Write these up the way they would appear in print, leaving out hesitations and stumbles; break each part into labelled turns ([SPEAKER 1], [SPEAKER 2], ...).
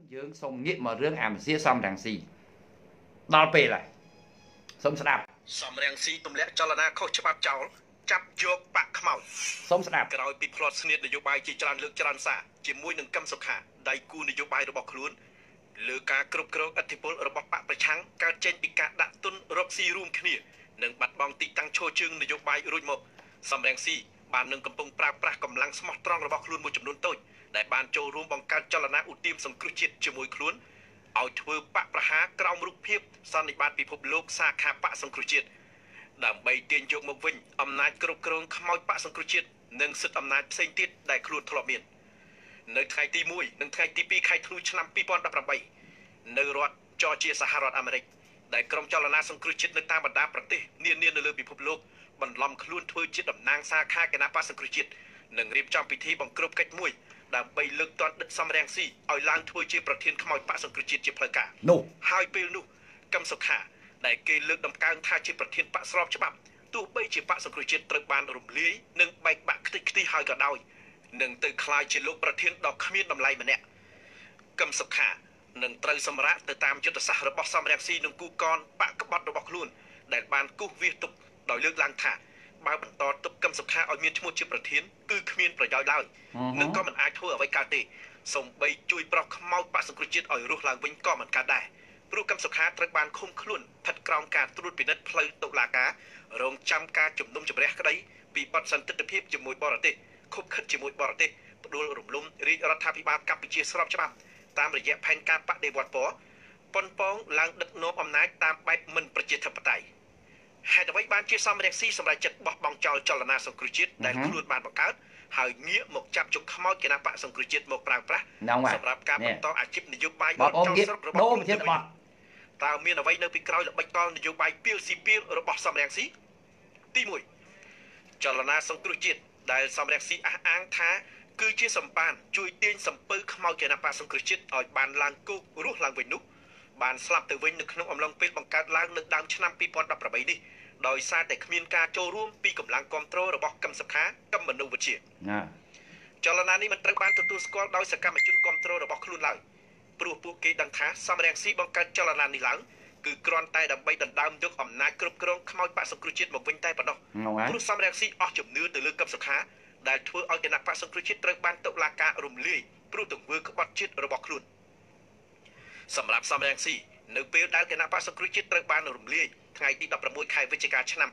[SPEAKER 1] យើងសូមងាកមករឿងអាមេស៊ីសំរងស៊ីដល់ពេលហើយសូមស្ដាប់
[SPEAKER 2] សំរងស៊ីទម្លាក់ចលនាខុសច្បាប់ចោលចាប់យកបាក់ខ្មោច
[SPEAKER 1] សូមស្ដាប់
[SPEAKER 2] ក្រោយពីផ្្លាត់ស្នៀតនយោបាយជាច្រើនលើកច្រើនសារជាមួយនឹងកឹមសុខាដៃគូនយោបាយរបស់ខ្លួនលើការគ្រប់គ្រងឥទ្ធិពលរបស់បកប្រឆាំងកើតចេញពីការដាក់ទុនរកស៊ីរួមគ្នានិងបាត់បង់ទីតាំងឈរជើងនយោបាយរួចមកសំរងស៊ីបាននឹងកំពុងប្រើប្រាស់កម្លាំងស្មោះត្រង់របស់ខ្លួនមួយចំនួនតូចដែលបានចូលរួមបង្កើតចលនាឧទាមសង្គ្រោះជាតិជាមួយខ្លួនឲ្យធ្វើបកប្រហារក្រោមរូបភាពសន្និបាតពិភពលោកសាខាបកសង្គ្រោះជាតិដើម្បីទាញយកមកវិញអំណាចគ្រប់គ្រងខ្មោចបកសង្គ្រោះជាតិនិងសិទ្ធិអំណាចផ្សេងទៀតដែលខ្លួនធ្លាប់មាននៅថ្ងៃទី1និងថ្ងៃទី2ខែធ្នូឆ្នាំ2018នៅរដ្ឋច័រជាសហរដ្ឋអាមេរិកដែលក្រុមចលនាសង្គ្រោះជាតិនៅតាមបណ្ដាប្រទេសនានានៅលើពិភពលោកបន្លំខ្លួនធ្វើជាតំណាងសាខាគណៈបកសង្គ្រោះជាតិនិងរៀបចំពិធីបង្ក្រប់កិច្ចមួយដើម្បីលើកទាន់ដិតសំរងស៊ីឲ្យឡើងធ្វើជាប្រធានខ្មោចបកសង្គ្រោះជាតិជាផ្លូវការ
[SPEAKER 1] នោះ
[SPEAKER 2] ហើយពេលនោះកឹមសុខាដែលគេលើកដំកើងថាជាប្រធានបកស្របច្បាប់ទោះបីជាបកសង្គ្រោះជាតិត្រូវបានរំលាយនិងបែកបាក់ខ្ទេចខ្ទីហើយក៏ដោយនឹងទៅក្លាយជាលោកប្រធានដ៏គ្មានតម្លៃម្នាក់កឹមសុខានឹងត្រូវសម្រាកទៅតាមយុទ្ធសាស្ត្ររបស់សំរងស៊ីនិងគូកនបកក្បត់របស់ខ្លួនដែលបានគូសវាសទុកដោយលើកឡើងថាបើបន្តទុកកឹមសុខាឲ្យមានឈ្មោះជាប្រធានគឺគ្មានប្រយោជន៍ឡើយនិងក៏មិនអាចធ្វើអ្វីកើតទេសូម្បីជួយប្រោះខ្មោចបកសង្គ្រោះជាតិឲ្យរស់ឡើងវិញក៏មិនកើតដែរព្រោះកឹមសុខាត្រូវបានឃុំខ្លួនស្ថិតក្រោមការត្រួតពិនិត្យផ្លូវតុលាការរងចាំការជំនុំជម្រះក្តីពីបទសន្តិភាពជាមួយបរទេសខុបខិតជាមួយបរទេសផ្ដួលរំលំរាជរដ្ឋាភិបាលកម្ពុជាស្របច្បាប់តាមរយៈផែនការបដិវត្តពណ៌ប៉ុនប៉ងឡើងដឹកនាំអំណាចតាមបែបមិនប្រជាធិបតេយ្យហេតុអ្វីបានជាសំរងស៊ីសម្រាប់ចិត្តបោះបង់ចោលចលនាសង្គ្រោះជាតិដែលខ្លួនបានបង្កើតហើយងាកមកចាប់ជុកខ្មោចគណៈបកសង្គ្រោះជាតិមកប្រើប្រាស់សម្រាប់ការបន្តអាជីពនយោបាយ
[SPEAKER 1] របស់ចៅស្រុករបស់ដូរទៀតបាទ
[SPEAKER 2] តើមានអ្វីនៅពីក្រោយល្បិចកលនយោបាយពីលស៊ីពីលរបស់សំរងស៊ីទី1ចលនាសង្គ្រោះជាតិដែលសំរងស៊ីអះអាងថាគឺជាសម្បានជួយទាញសំពៅខ្មោចគណៈបកសង្គ្រោះជាតិឲ្យបានឡើងគោករស់ឡើងវិញនោះបានស្លាប់ទៅវិញនៅក្នុងអំឡុងពេលបង្កើតឡើងនៅដើមឆ្នាំ2018នេះដោយសារតែគ្មានការចូលរួមពីកម្លាំងគ្រប់គ្រងរបស់កឹមសុខាកឹមមនុស្សវិទ្យាចលនានេះមិនត្រូវបានទទួលស្គាល់ដោយសកម្មជនគ្រប់គ្រងរបស់ខ្លួនឡើយព្រោះពួកគេដឹងថាសំរងស៊ីបង្កើតចលនានេះឡើងគឺគ្រាន់តែដើម្បីដណ្ដើមយកអំណាចគ្រប់គ្រងខ្មោចបកសង្គ្រោះជាតិមកវិញតែប៉ុណ្ណោះព្រោះសំរងស៊ីអស់ជំនឿទៅលើកឹមសុខាដែលធ្វើឲ្យគណៈបកសង្គ្រោះជាតិត្រូវបានតុលាការរំលាយព្រោះទង្វើក្បត់ជាតិរបស់ខ្លួនសម្រាប់សំរងស៊ីនៅពេលដែលគណៈបកសង្គ្រោះជាតិត្រូវបានរំលាយថ្ងៃទី16ខែវិច្ឆិកាឆ្នាំ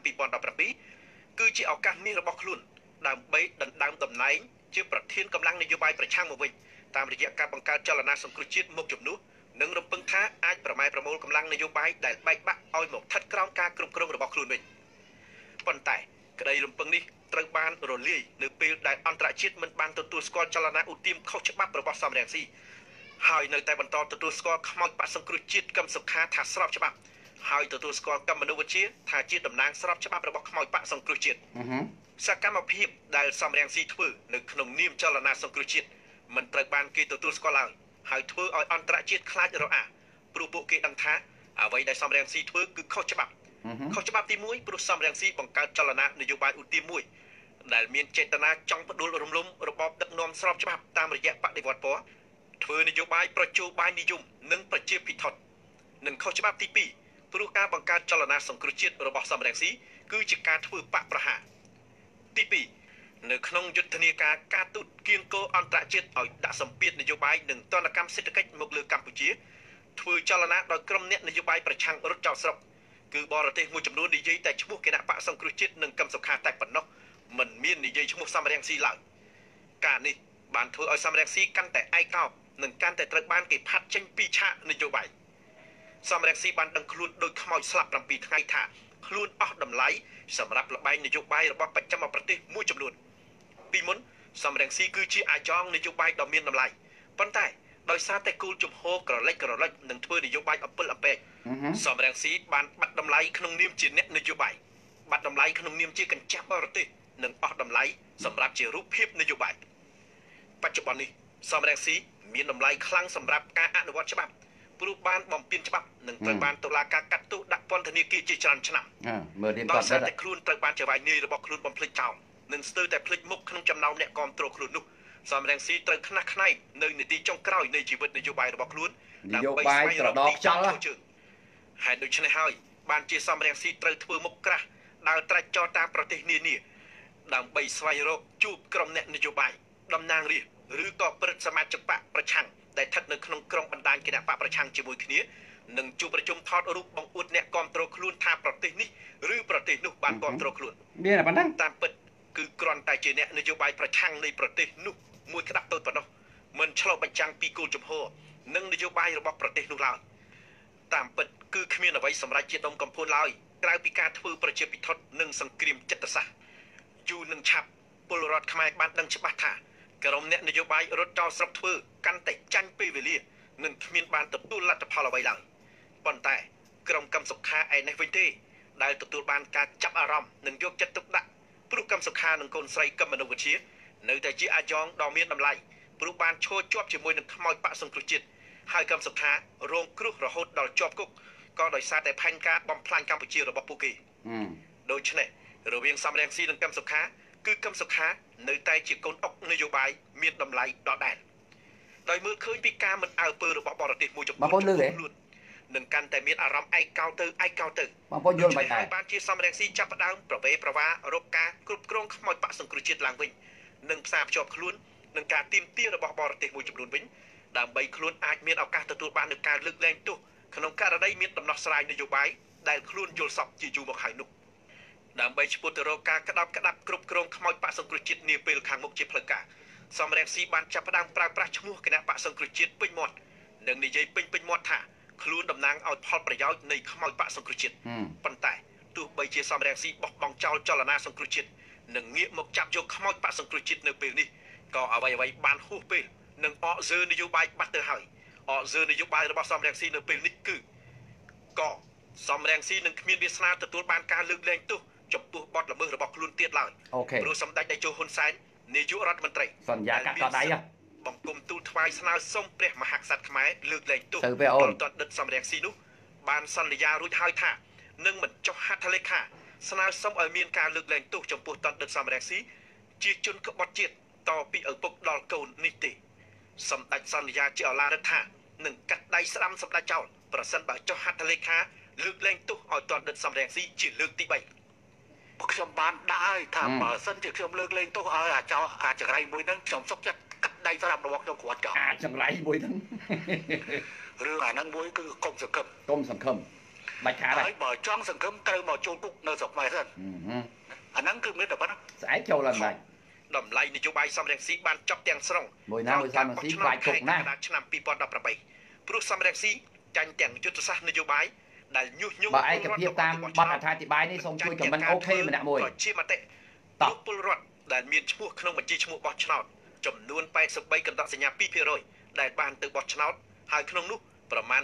[SPEAKER 2] 2017គឺជាឱកាសមាសរបស់ខ្លួនដើម្បីដណ្ដើមតំណែងជាប្រធានកម្លាំងនយោបាយប្រឆាំងមកវិញតាមរយៈការបង្កើតចលនាសង្គ្រោះជាតិមកជំនួសនិងរំពឹងថាអាចប្រម៉ែប្រមូលកម្លាំងនយោបាយដែលបែកបាក់ឲ្យមកស្ថិតក្រោមការគ្រប់គ្រងរបស់ខ្លួនវិញប៉ុន្តែក្តីរំពឹងនេះត្រូវបានរលាយនៅពេលដែលអន្តរជាតិមិនបានទទួលស្គាល់ចលនាឧទាមខុសច្បាប់របស់សំរងស៊ីហើយនៅតែបន្តទទួលស្គាល់ខ្មោចបកសង្គ្រោះជាតិកឹមសុខាថាស្របច្បាប់ហើយទទួលស្គាល់កម្មមនុស្សវិទ្យាថាជាតំណាងស្របច្បាប់របស់ខ្មោចបកសង្គ្រោះជាតិសកម្មភាពដែលសំរងស៊ីធ្វើនៅក្នុងនាមចលនាសង្គ្រោះជាតិមិនត្រូវបានគេទទួលស្គាល់ឡើយហើយធ្វើឲ្យអន្តរជាតិខ្លាចរអាព្រោះពួកគេដឹងថាអ្វីដែលសំរងស៊ីធ្វើគឺខុសច្បាប់ខុសច្បាប់ទី1ព្រោះសំរងស៊ីបង្កើតចលនានយោបាយឧទាមមួយដែលមានចេតនាចង់ផ្ដួលរំលំរបបដឹកនាំស្របច្បាប់តាមរយៈបដិវត្តពណ៌ធ្វើនយោបាយប្រជោបាយនិយមនិងប្រជាភិថុតនិងខុសច្បាប់ទី2ព្រោះការបង្កើតចលនាសង្គ្រោះជាតិរបស់សំរងស៊ីគឺជាការធ្វើបកប្រហារទី2នៅក្នុងយុទ្ធនាការទូតគៀងគរអន្តរជាតិឲ្យដាក់សម្ពាធនយោបាយនិងទណ្ឌកម្មសេដ្ឋកិច្ចមកលើកម្ពុជាធ្វើចលនាដោយក្រុមអ្នកនយោបាយប្រឆាំងរត់ចោលស្រុកគឺបរទេសមួយចំនួននិយាយតែឈ្មោះគណៈបកសង្គ្រោះជាតិនិងកឹមសុខាតែប៉ុណ្ណោះមិនមាននិយាយឈ្មោះសំរងស៊ីឡើយការនេះបានធ្វើឲ្យសំរងស៊ីកាន់តែឯកោនិងកាន់តែត្រូវបានគេផាត់ចេញពីឆាកនយោបាយសំរងស៊ីបានដឹងខ្លួនដោយខ្មោចស្លាប់7ថ្ងៃថាខ្លួនអស់តម្លៃសម្រាប់លបែងនយោបាយរបស់បច្ចឹមប្រទេសមួយចំនួនពីមុនសំរងស៊ីគឺជាអាចងនយោបាយដ៏មានតម្លៃប៉ុន្តែដោយសារតែគោលជំហរក្រឡិចនិងធ្វើនយោបាយអំពិលអំពែកសំរងស៊ីបានបាត់តម្លៃក្នុងនាមជាអ្នកនយោបាយបាត់តម្លៃក្នុងនាមជាកញ្ចក់បរទេសនិងអស់តម្លៃសម្រាប់ជារូបភាពនយោបាយបច្ចុប្បន្ននេះសំរងស៊ីមានតម្លៃខ្លាំងសម្រាប់ការអនុវត្តច្បាប់ព្រោះបានបំពេញច្បាប់និងត្រូវបានតុលាការកាត់ទោសដាក់ពន្ធនាគារជាច្រើនឆ្នាំ
[SPEAKER 1] មើលរៀន
[SPEAKER 2] ដោយសារតែខ្លួនត្រូវបានចៅហ្វាយនាយរបស់ខ្លួនបំភ្លេចចោលនិងស្ទើរតែភ្លេចមុខក្នុងចំណោមអ្នកគ្រប់គ្រងខ្លួននោះសំរងស៊ីត្រូវខ្នះខ្នែងនៅនីតិចុងក្រោយនៃជីវិតនយោបាយរបស់ខ្លួន
[SPEAKER 1] នយោបាយត្រដកខ្យល់
[SPEAKER 2] ហើយដូច្នេះហើយបានជាសំរងស៊ីត្រូវធ្វើមុខក្រាស់ដើរត្រាច់ចោលតាមប្រទេសនានាដើម្បីស្វែងរកជួបក្រុមអ្នកនយោបាយតំណាងរាស្ត្រឬក៏ព្រឹទ្ធសមាជិកបកប្រឆាំងដែលស្ថិតនៅក្នុងក្រុមបណ្ដាញគណៈបកប្រឆាំងជាមួយគ្នានិងជួបប្រជុំថតរូបបង្អួតអ្នកគាំទ្រខ្លួនថាប្រទេសនេះឬប្រទេសនោះបានគាំទ្រខ្លួន
[SPEAKER 1] មានតែប៉ុណ្ណឹង
[SPEAKER 2] តាមពិតគឺគ្រាន់តែជាអ្នកនយោបាយប្រឆាំងនៃប្រទេសនោះមួយក្តាប់តូចប៉ុណ្ណោះមិនឆ្លុះបញ្ចាំងពីគោលជំហរនិងនយោបាយរបស់ប្រទេសនោះឡើយតាមពិតគឺគ្មានអ្វីសម្រាប់ជាដុំកំភួនឡើយក្រៅពីការធ្វើប្រជាពិធនិងសង្គ្រាមចិត្តសាស្ត្រយូរនឹងឆាប់ពលរដ្ឋខ្មែរបានដឹងច្បាស់ថាក្រុមអ្នកនយោបាយរត់ចោលស្រុកធ្វើកាន់តែចាញ់ពេលវេលានិងគ្មានបានទទួលលទ្ធផលអ្វីឡើយប៉ុន្តែក្រុមកម្មសុខាឯនេះវិញទេដែលទទួលបានការចាប់អារម្មណ៍និងយកចិត្តទុកដាក់ព្រោះកម្មសុខានិងកូនស្រីកឹមមនុស្សវិជ្ជានៅតែជាអាយ៉ងដ៏មានតម្លៃព្រោះបានឈរជាប់ជាមួយនឹងខ្មោចបកសង្គ្រោះជាតិហើយកម្មសុខារងគ្រោះរហូតដល់ជាប់គុកក៏ដោយសារតែផែនការបំផ្លាញកម្ពុជារបស់ពួកគេដូច្នេះរវាងសំរងស៊ីនិងកម្មសុខាគឺកម្មសុខានៅតែជាកូនអុកនយោបាយមានតម្លៃដដែលដោយមើលឃើញពីការមិនអើពើរបស់បរទេសមួយចំនួន
[SPEAKER 1] បងប្អូនលឺទេ
[SPEAKER 2] នឹងកាន់តែមានអារម្មណ៍ឯកោទៅ
[SPEAKER 1] បងប្អូនយល់មិនដែរ
[SPEAKER 2] បានជាសំរងស៊ីចាប់ផ្ដើមប្រវេប្រវារកការគ្រប់គ្រងខ្មោចបកសង្គ្រោះជាតិឡើងវិញនិងផ្សារភ្ជាប់ខ្លួននឹងការទាមទាររបស់បរទេសមួយចំនួនវិញដើម្បីខ្លួនអាចមានឱកាសទទួលបាននូវការលើកលែងទោសក្នុងករណីមានដំណោះស្រាយនយោបាយដែលខ្លួនយល់សប្តិជាយូរមកហើយនោះដើម្បីឈ្មោះទៅរកការក្តាប់គ្រប់គ្រងខ្មោចបកសង្គ្រោះជាតិនាពេលខាងមុខជាផ្លូវការសំរងស៊ីបានចាប់ផ្ដើមប្រើប្រាស់ឈ្មោះគណៈបកសង្គ្រោះជាតិពេញមាត់និងនិយាយពេញមាត់ថាខ្លួនតំណាងឲ្យផលប្រយោជន៍នៃខ្មោចបកសង្គ្រោះជាតិប៉ុន្តែទោះបីជាសំរងស៊ីបោះបង់ចោលចលនាសង្គ្រោះជាតិនិងងាកមកចាប់យកខ្មោចបកសង្គ្រោះជាតិនៅពេលនេះក៏អ្វីបានហួសពេលនិងអកសើនយោបាយបាត់ទៅហើយអកសើនយោបាយរបស់សំរងស៊ីនៅពេលនេះគឺក៏សំរងស៊ីនឹងគ្មានវាសនាទទួលបានការលើកលែងទោសចំពោះបទល្មើសរបស់ខ្លួនទៀតឡើយព្រោះសម្ដេចតេជោហ៊ុនសែននាយករដ្ឋមន្ត្រី
[SPEAKER 1] សន្យាកាត់កដៃ
[SPEAKER 2] បង្គំទូលថ្វាយស្នើសុំព្រះមហាក្សត្រខ្មែរលើកលែងទោស
[SPEAKER 1] ដល់
[SPEAKER 2] តដិតសំរងស៊ីនោះបានសន្យារួចហើយថានឹងមិនចុះហត្ថលេខាស្នើសុំឲ្យមានការលើកលែងទោសចំពោះតដិតសំរងស៊ីជាជនក្បត់ជាតិតពីឪពុកដល់កូននេះទេសម្ដេចសន្យាជាអឡារិកថានឹងកាត់ដៃស្ដាំសម្ដេចចោលប្រសិនបើចុះហត្ថលេខាលើកលែងទោសឲ្យតដិតសំរងស៊ីជាលើកទី3
[SPEAKER 3] ខ្ញុំបានដាក់ឲ្យថាបើសិនជាខ្ញុំលើកលែងទោសឲ្យអាចង្រៃមួយហ្នឹងខ្ញុំសុខចិត្តកាត់ដៃស្ដាំរបស់ខ្ញុំគ្រាន់ចោល
[SPEAKER 1] អាចង្រៃមួយហ្នឹង
[SPEAKER 3] រឿងអាហ្នឹងមួយគឺកុំសង្ឃឹម
[SPEAKER 1] បាច់ខាត
[SPEAKER 3] ហើយបើចង់សង្ឃឹមត្រូវមកចូលគុកនៅស្រុកខ្មែរសិនអាហ្នឹងគឺមានតែប៉ុណ្ណឹង
[SPEAKER 1] ស្អែកចូលឡើងដែរ
[SPEAKER 2] តម្លៃនយោបាយសំរងស៊ីបានចប់ទាំងស្រុង
[SPEAKER 1] មួយសំរងស៊ីខ្លាចគុកណាស់
[SPEAKER 2] ឆ្នាំ2018ព្រោះសំរងស៊ីចាញ់ទាំងយុទ្ធសាស្ត្រនយោបាយដែលញុះញង់
[SPEAKER 1] បើឯកភាពតាមបទអត្ថាធិប្បាយនេះសូមជួយខមមិនអូខេម្នាក់មួយ
[SPEAKER 2] ជាមតិតបពលរដ្ឋដែលមានឈ្មោះក្នុងបញ្ជីឈ្មោះបោះឆ្នោតចំនួន83កណ្ដោះសញ្ញា 2% ដែលបានទៅបោះឆ្នោតហើយក្នុងនោះប្រមាណ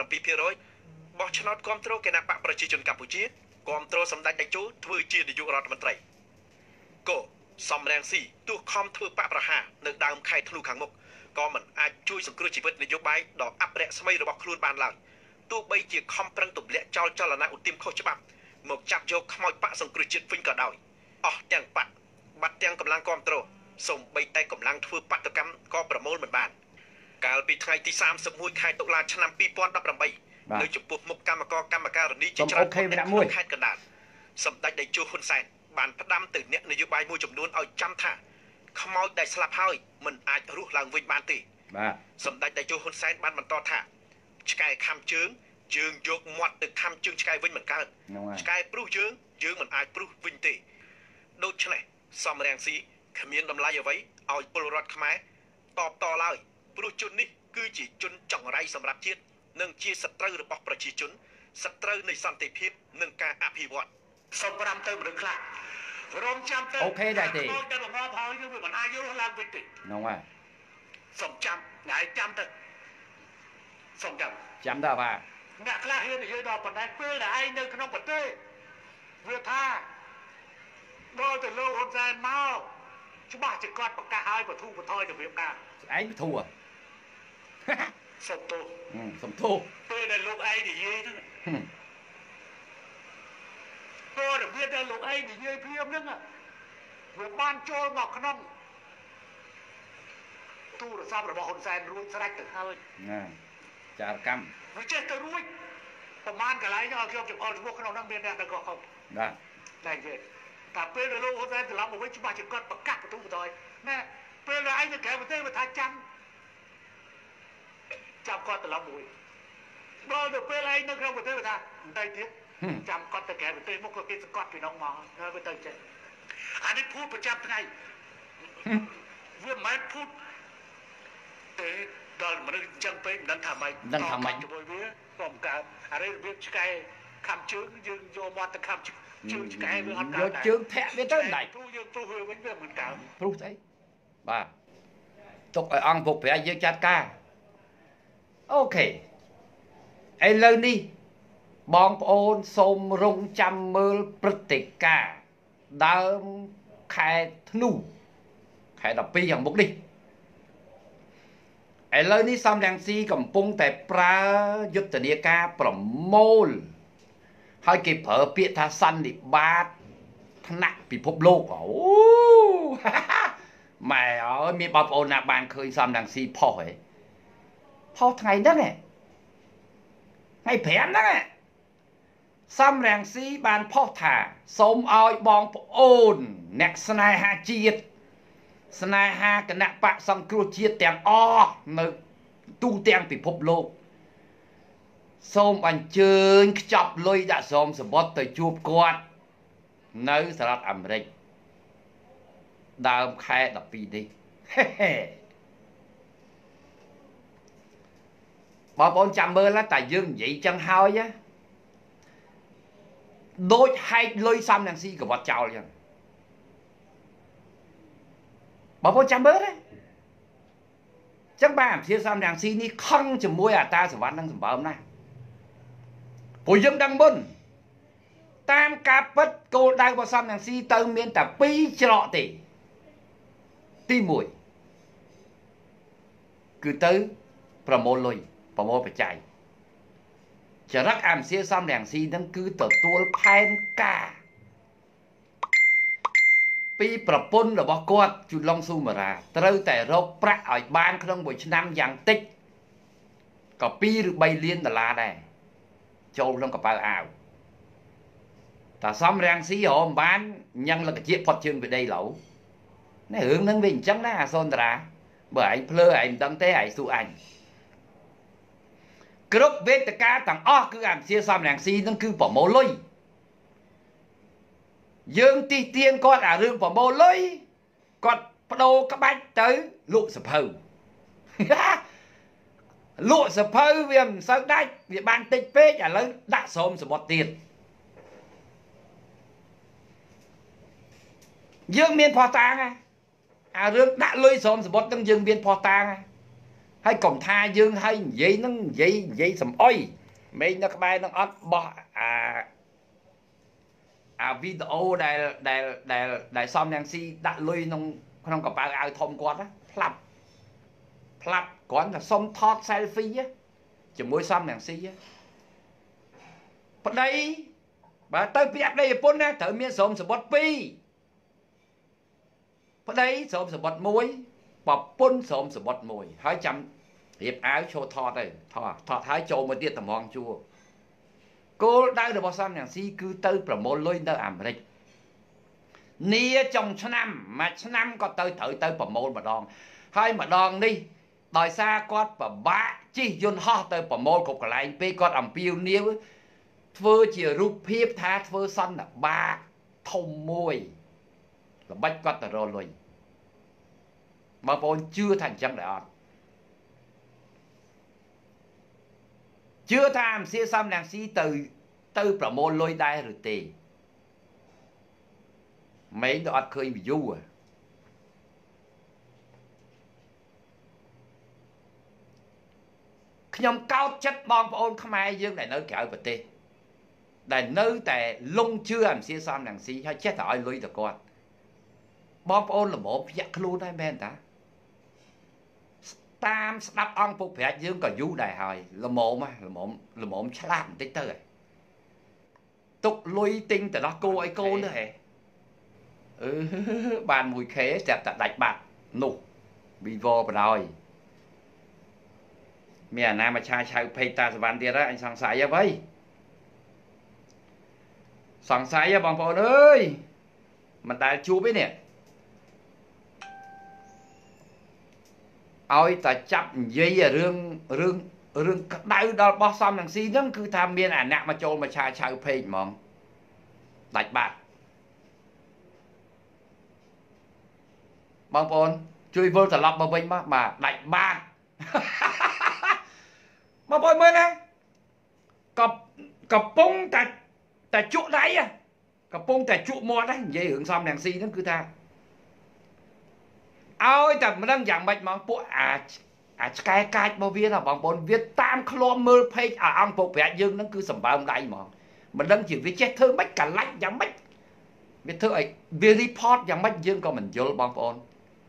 [SPEAKER 2] 77% បោះឆ្នោតគាំទ្រគណៈបកប្រជាជនកម្ពុជាគាំទ្រសម្ដេចតេជោធ្វើជានាយករដ្ឋមន្ត្រីក៏សំរងស៊ីទោះខំធ្វើបកប្រហារនៅដើមខែធ្នូខាងមុខក៏មិនអាចជួយសង្គ្រោះជីវិតនយោបាយដ៏អប្រិយស្មីរបស់ខ្លួនបានឡើយទោះបីជាខំប្រឹងទម្លាក់ចោលចលនាឧទាមខុសច្បាប់មកចាប់យកខ្មោចបកសង្គ្រោះជាតិវិញក៏ដោយអស់ទាំងបកបាត់ទាំងកម្លាំងគាំទ្រសូម្បីតែកម្លាំងធ្វើបាតកម្មក៏ប្រមូលមិនបានកាលពីថ្ងៃទី31ខែតុលាឆ្នាំ2018នៅចំពោះមុខកម្មការនីជាច្រើនខេត្តកណ្ដាលសម្ដេចតេជោហ៊ុនសែនបានផ្ដាំទៅអ្នកនយោបាយមួយចំនួនឲ្យចាំថាខ្មោចដែលស្លាប់ហើយមិនអាចរស់ឡើងវិញបានទេ
[SPEAKER 1] បាទ
[SPEAKER 2] សម្ដេចតេជោហ៊ុនសែនបានបន្តថាឆ្កែខំជើងយើងយកមាត់ទៅខំជើងឆ្កែវិញមិនកើតឆ្កែព្រុសយើងមិនអាចព្រុសវិញទេដូច្នេះសំរងស៊ីគ្មានតម្លៃអ្វីឲ្យពលរដ្ឋខ្មែរតបតឡើយព្រោះជននេះគឺជាជនចង្រៃសម្រាប់ជាតិនិងជាសត្រូវរបស់ប្រជាជនសត្រូវនៃសន្តិភាពនិងការអភិវឌ្ឍ
[SPEAKER 3] សូម5ទៅមនុស្សខ្លះរំចាំទៅ
[SPEAKER 1] អូខេដែរទេ
[SPEAKER 3] តែបង្កប់ហើយយើងមិនអាចយកឡើងវិញទេ
[SPEAKER 1] ហ្នឹងហើយ
[SPEAKER 3] សូមចាំថ្ងៃចាំទៅសូម
[SPEAKER 1] ចាំតើបាទ
[SPEAKER 3] អ្នកខ្លះហ៊ាននិយាយដល់ប៉ុណ្ណេះពេលដែលឯងនៅក្នុងប្រទេសវាថាដល់ទៅលោកហ៊ុនសែនមកច្បាស់ជាគាត់ប្រកាសឲ្យបធូរបន្ថយរបៀបការ
[SPEAKER 1] ឯងបធូរ
[SPEAKER 3] សុំទោសពេលដែលលោកឯងនិយាយហ្នឹងពលរបៀបដែលលោកឯងនិយាយព្រាមហ្នឹងវាបានចូលមកក្នុងទូរស័ព្ទរបស់ហ៊ុនសែនរួចស្រេចទៅហើយ
[SPEAKER 1] ចារកម្ម
[SPEAKER 3] វាចេះទៅរួចប្រមាណកន្លែងឲ្យខ្ញុំចំអល់ឈ្មោះក្នុងនោះមានអ្នកទៅក៏ខុស
[SPEAKER 1] បាទ
[SPEAKER 3] តែនិយាយតែពេលដែលលោកហ៊ុនសែនត្រឡប់មកវិញច្បាស់ជាគាត់ប្រកាសបន្ទូបន្ថយណែពេលដែលឯងទៅក្រៅប្រទេសមកថាចាំគាត់ត្រឡប់មកវិញដល់ទៅពេលឯងនៅក្នុងប្រទេសថាមិនទៅទៀតចាំគាត់ទៅក្រៅប្រទេសមកក៏គេសង្កត់ពីនោះមកហើយទៅចេះអានេះพูดប្រចាំថ្ងៃវាមិនមែនพูดទេដល់មនុស្សអញ្ចឹងពេកមិនដឹងថាម៉េចជាមួយវាក៏មិនកើតអានេះរបៀបឆ្កែខំជើងយើងយកមាត់ទៅខំជើងឆ្កែវាអត់កើត
[SPEAKER 1] យកជើងធាក់វាទៅដាច់
[SPEAKER 3] ព្រោះយើងព្រោះវាវិញវាមិនកើត
[SPEAKER 1] ព្រោះស្អីបាទទុកឲ្យអង្គពុកប្រាយើងចាត់ការអូខេឥឡូវនេះបងប្អូនសូមរងចាំមើលព្រឹត្តិការណ៍ដើមខែធ្នូខែ12ខាងមុខនេះឥឡូវនេះសំរងស៊ីកំពុងតែប្រើយុទ្ធនាការប្រមូលហើយគេប្រើពាក្យថាសន្និបាតថ្នាក់ពិភពលោកអូម៉ែអើយមានបងប្អូនណាបានឃើញសំរងស៊ីផុសហ៎ផុសថ្ងៃហ្នឹងហ៎ថ្ងៃ5ហ្នឹងហ៎សំរងស៊ីបានផុសថាសូមឲ្យបងប្អូនអ្នកស្នេហាជាតិស្នេហាគណៈបកសង្គ្រោះជាតិទាំងអស់នៅទូទាំងពិភពលោកសូមអញ្ជើញខ្ចប់លុយដាក់ស្រោមសបុតទៅជួបគាត់នៅសហរដ្ឋអាមេរិកដើមខែ12នេះបងប្អូនចាំមើលតែយើងនិយាយចឹងហើយដូចហែកលុយសំរងស៊ីកវត្តចោលចឹងបងប្អូនចាំមើលទេចឹងបាទជាសំរងស៊ីនេះខឹងជាមួយអាតាសវណ្ណនឹងសម្បើមណាស់ព្រោះយើងដឹងមុនតាមការពិតគោលដៅរបស់សំរងស៊ីទៅមានតែ2ច្រកទេទី1គឺទៅប្រមូលលុយប្រមូលបច្ច័យចរិតអាមសៀសំរងស៊ីនឹងគឺទទួលផែនការពីប្រពន្ធរបស់គាត់ជូឡុងស៊ូម៉ារ៉ាត្រូវតែរកប្រាក់ឲ្យបានក្នុងមួយឆ្នាំយ៉ាងតិចក៏2ឬ3លានដុល្លារដែរចូលក្នុងកប៉ៅអាវតែសំរងស៊ីរមបានញ៉ាំងលកជាផុតជើងពីដីឡូវនេះរឿងហ្នឹងវាអញ្ចឹងណាអាសូនតារាបើឯងភ្លើឯងមិនដឹងទេឯងសួរអញគ្រប់វេទិកាទាំងអស់គឺអាមសៀសំរងស៊ីនឹងគឺប្រមូលលុយយើងទីទៀងគាត់អារឿងប្រមូលលុយគាត់បដូរក្បាច់ទៅលក់សភៅលក់សភៅវាមិនសូវដាច់វាបានតិចពេកឥឡូវដាក់ស្រោមសបុតទៀតយើងមានផោះតាងអារឿងដាក់លុយស្រោមសបុតនឹងយើងមានផោះតាងហើយកុំថាយើងឲ្យនិយាយនឹងនិយាយសំអុយមេឃនៅក្បែរនឹងអត់បោះអាវីដេអូដែលសំរងស៊ីដាក់លុយក្នុងកប៉ៅអាវធំគាត់ណាផ្លាប់គ្រាន់តែសុំថត selfie ជាមួយសំរងស៊ីប្តីបើទៅពាក់ប្តីប្រពន្ធណាត្រូវមានស្រោមសបុត2ប្តីស្រោមសបុត1ប្រពន្ធស្រោមសបុត1ហើយចាំរៀបអាវចូលថតទៅថតហើយចូលមកទៀតតម្ងជួរគោលដៅរបស់សំរងស៊ីគឺទៅប្រមូលលុយនៅអាមេរិកនីចុងឆ្នាំមួយឆ្នាំក៏ត្រូវទៅប្រមូលម្ដងហើយម្ដងនេះដោយសារគាត់ពិបាកជិះយន្តហោះទៅប្រមូលគ្រប់កន្លែងពេកគាត់អំពាវនាវធ្វើជារូបភាពថាធ្វើសន្និបាតធំមួយល្បិចគាត់ទៅរលុយបងប្អូនជឿថាអញ្ចឹងដែរអត់ជឿថាអាមសៀសំរងស៊ីទៅប្រមូលលុយដែរឬទេមែនទៅអត់ឃើញ view ខ្ញុំកោតចិត្តបងប្អូនខ្មែរយើងដែលនៅក្រៅប្រទេសដែលនៅតែលងជឿអាមសៀសំរងស៊ីហើយចេះតែឲ្យលុយទៅគាត់បងប្អូនល្មមភ្ញាក់ខ្លួនដែរមែនតាតាមស្ដាប់អង្គពុកប្រាជ្ញយើងក៏យូរដែរហើយល្មមឆ្លាតបន្តិចទៅហ៎ទុកលុយទិញទៅដោះគោឲ្យកូនទៅហ៎បាន 1K ចាប់តែដាច់បាត់នោះ Vivo bà đòi mẹ nào mà cha chào phê ta sẽ văn tiết đó anh sẵn sài ra vậy sẵn sài ra bằng phổ ơi mình ta chú biết nè ôi ta chấp dây ở rương đau đó bó xong thằng si nâng cứ tham biên nạ mà trôn mà cha chào phê mong đạch bạc bằng phổ chui vô thật lọc bà vinh mà đạch bạc mà bồi mới nè cặp bông ta trụ đáy à cặp bông ta trụ mọt đấy dây hưởng xong nàng si nó cứ ta ôi ta mà đang giảng bạch mà bộ cái bao viên là bằng bốn viết tam km page ông bộ vẽ dương nó cứ sầm bao đây mà đang chỉ viết chết thơ bách cả lạnh giảng bách viết thơ ấy viết report giảng bách dương còn mình vô bằng bốn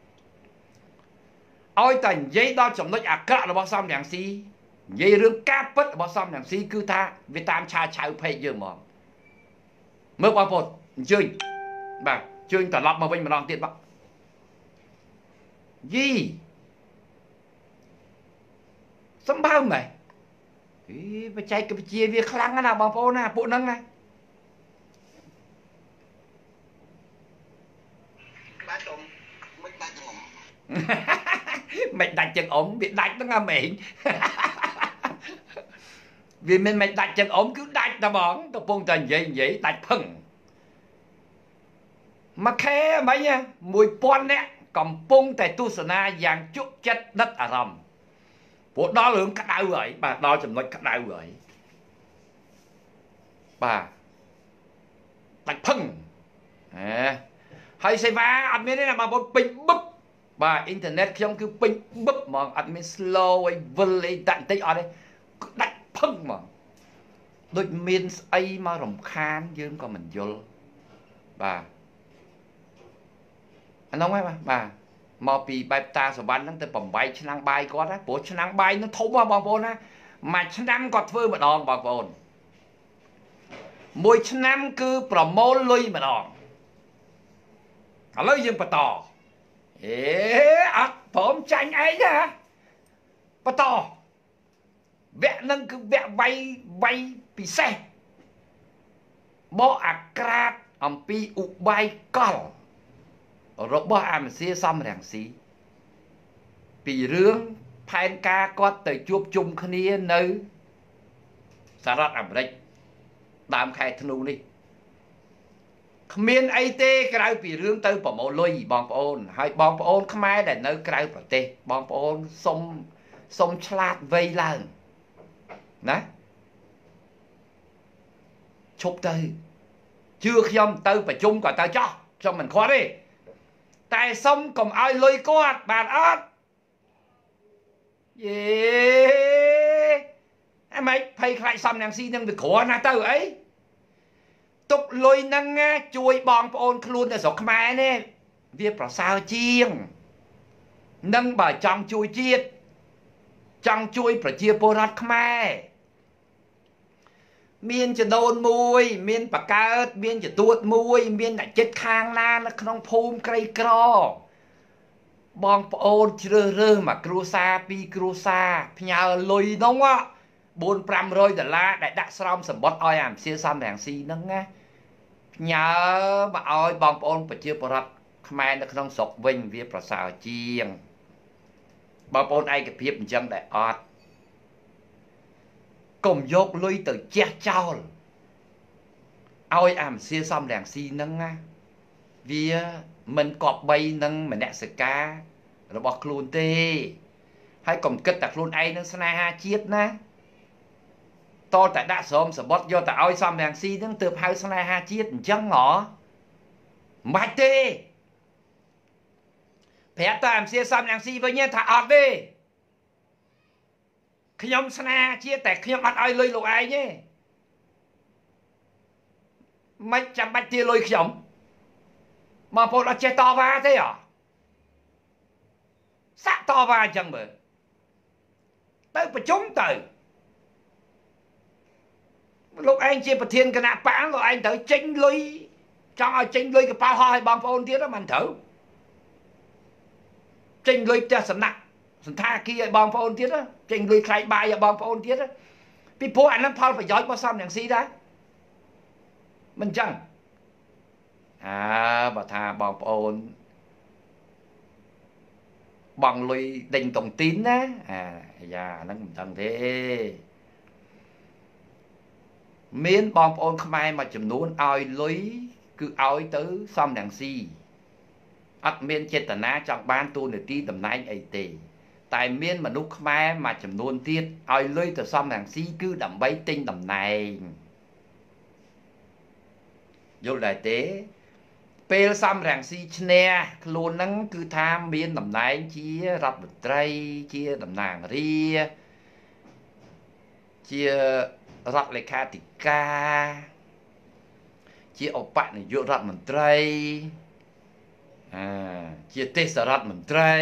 [SPEAKER 1] ôi ta dây đó chồng nói cả là bao xong nàng si dây rương cá bất bao xong nàng si cứ ta vì tam cha chào phê dương mà mới bao phột chơi bà chơi ta lọc mà bên mà đang tiết bác gì sắm bao mày bà chạy cái chia việc khăn nào bằng phô nè bộ nâng này mày đặt chân ống bị đặt nó ngâm miệng vì mình đặt chân ống cứ đặt ta bỏng tao buông tình vậy đặt phừng mà khe mấy nha mùi pon nè còn buông tại tu sửa na dạng chút chất đất à rầm bộ đó lượng cắt đau rồi bà đo chùm nói cắt đau rồi bà đặt phừng hay xây va anh biết đấy là mà một bình búp bà internet không cứ ping búp mà admin slow ấy vân ấy tận tích ở đây đặt phăng mà đôi miền ấy mà rồng khan dương còn mình vô bà anh nói mấy bà mà bị bài ta số bán nó tới bầm bay chân năng bay có đó bộ chân năng bay nó thấu vào bằng vốn á mà chân năng có thưa mà đòn bằng vốn mỗi chân năng cứ promo lui mà đòn lấy dương bà tỏผมtranh ấy nha bà tỏ vẽ nâng cứ vẽ bay bị xe bỏ krát ông pi ụ bay col rồi bỏ xia xong ràng xí bị rương phèn ca có tới chuộc chung khnia nơi xa rát đây đám khai thân đi miền ấy tê cái bị rương tới bỏ mồ lôi bong ôn hay bong ôn không ai để nơi cái bảo tê bong ôn sông chlat vây lần nè chụp tới chưa khi ông tới phải chung quả tao cho mình khó đi tại sông còn ai lôi con bàn ớt em ấy phải lại xong nàng si nhưng việc khó nè tao ấy tục lôi năng chui bong ôn luôn là sọc mai nè việc bảo sao chiêng nâng bà trong chui chiết trong chui phải chia bồ rát mai miên cho đôn mùi miên bà cát miên cho tuột mùi miên đã chết khang na nó không phùm cây cro bong ôn chưa rơ mà crusa pi crusa nhà lôi nông á 400 đô la đại đặt xong sầm bót oi ảm xia xăm đèn xi nâng á nhớ mà oi bong ôn phải chia bồ rát mai nó không sọc vinh việc bảo sao chiêng bong ôn ai cái phiếp chân đại ọt cùng dốt lui từ che trao ôi ảm xia xong đèn xi nâng á vì mình cọp bay nâng mình nẹ sự ca rồi bọc luôn tê hay còn kết đặt luôn ai nâng sna ha chiết ná to tại đã sớm sở bót do tại ôi xong đèn xi nâng tượp hai sna ha chiết chân ngõ mạch tê phép ta ảm xia xong đèn xi với nhé thả ọt đi khi nhóm sna chia tẹt khi nhóm bắt ai lôi lộ ai nhé mấy trăm bách tia lôi khi nhóm mà bộ là che to va thế à sát to va chẳng bữa tới phải trúng từ lúc anh chia bật thiên cái nạp bán rồi anh tới tranh lôi trong ở tranh lôi cái bao hoa hay bằng phôn tiết đó mình thử ចេញលុយផ្ទះសំណាក់សន្តាគារឲ្យបងប្អូនទៀតចេញលុយខ្លាយបាយឲ្យបងប្អូនទៀតពីព្រោះអានឹងផលប្រយោជន៍របស់សំរងស៊ីដែរមិនចឹងបើថាបងប្អូនបងលុយដេញតុងទីនណាយ៉ាហ្នឹងមិនដឹងទេមានបងប្អូនខ្មែរមួយចំនួនឲ្យលុយគឺឲ្យទៅសំរងស៊ីអត់មានចេតនាចង់បានតួនាទីតំណែងអីទេតែមានមនុស្សខ្មែរមួយចំនួនទៀតឲ្យលុយទៅសំរងស៊ីគឺដើម្បីទិញតំណែងយល់ដែរទេពេលសំរងស៊ីឈ្នះខ្លួនហ្នឹងគឺថាមានតំណែងជារដ្ឋមន្ត្រីជាតំណាងរាជារដ្ឋលេខាធិការជាឧបនាយករដ្ឋមន្ត្រីជាទេសរដ្ឋមន្ត្រី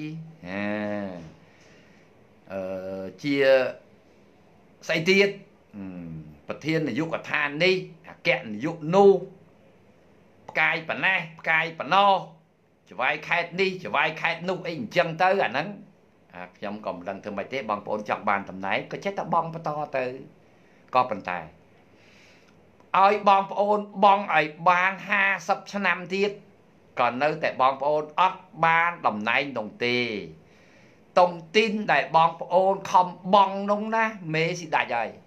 [SPEAKER 1] ជាស្អីទៀតប្រធាននាយកដ្ឋាននេះអគ្គនាយកនោះផ្កាយប៉ុណ្ណេះផ្កាយប៉ុណ្ណោះច្បាយខេតនេះច្បាយខេតនោះអីអញ្ចឹងទៅអាហ្នឹងខ្ញុំក៏មិនដឹងធ្វើម៉េចទេបងប្អូនចង់បានតំណែងក៏ចេះតែបងបន្តទៅក៏ប៉ុន្តែឲ្យបងប្អូនបងឲ្យបាន50ឆ្នាំទៀតក៏នៅតែបងប្អូនអត់បានតំណែងនោះទេតុងទីនដែលបងប្អូនខំបងនោះណាមេស៊ីដាច់ហើយ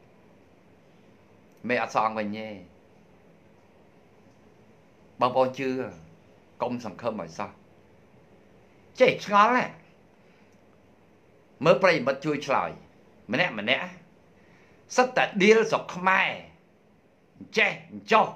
[SPEAKER 1] មេអត់សងវិញទេបងប្អូនជឿកុំសង្ឃឹមឲ្យសោះចេះឆ្ងល់ណាមើលប្រិយមិត្តជួយឆ្លើយម្នាក់សិតតែឌីលស្រុកខ្មែរចេះចុះ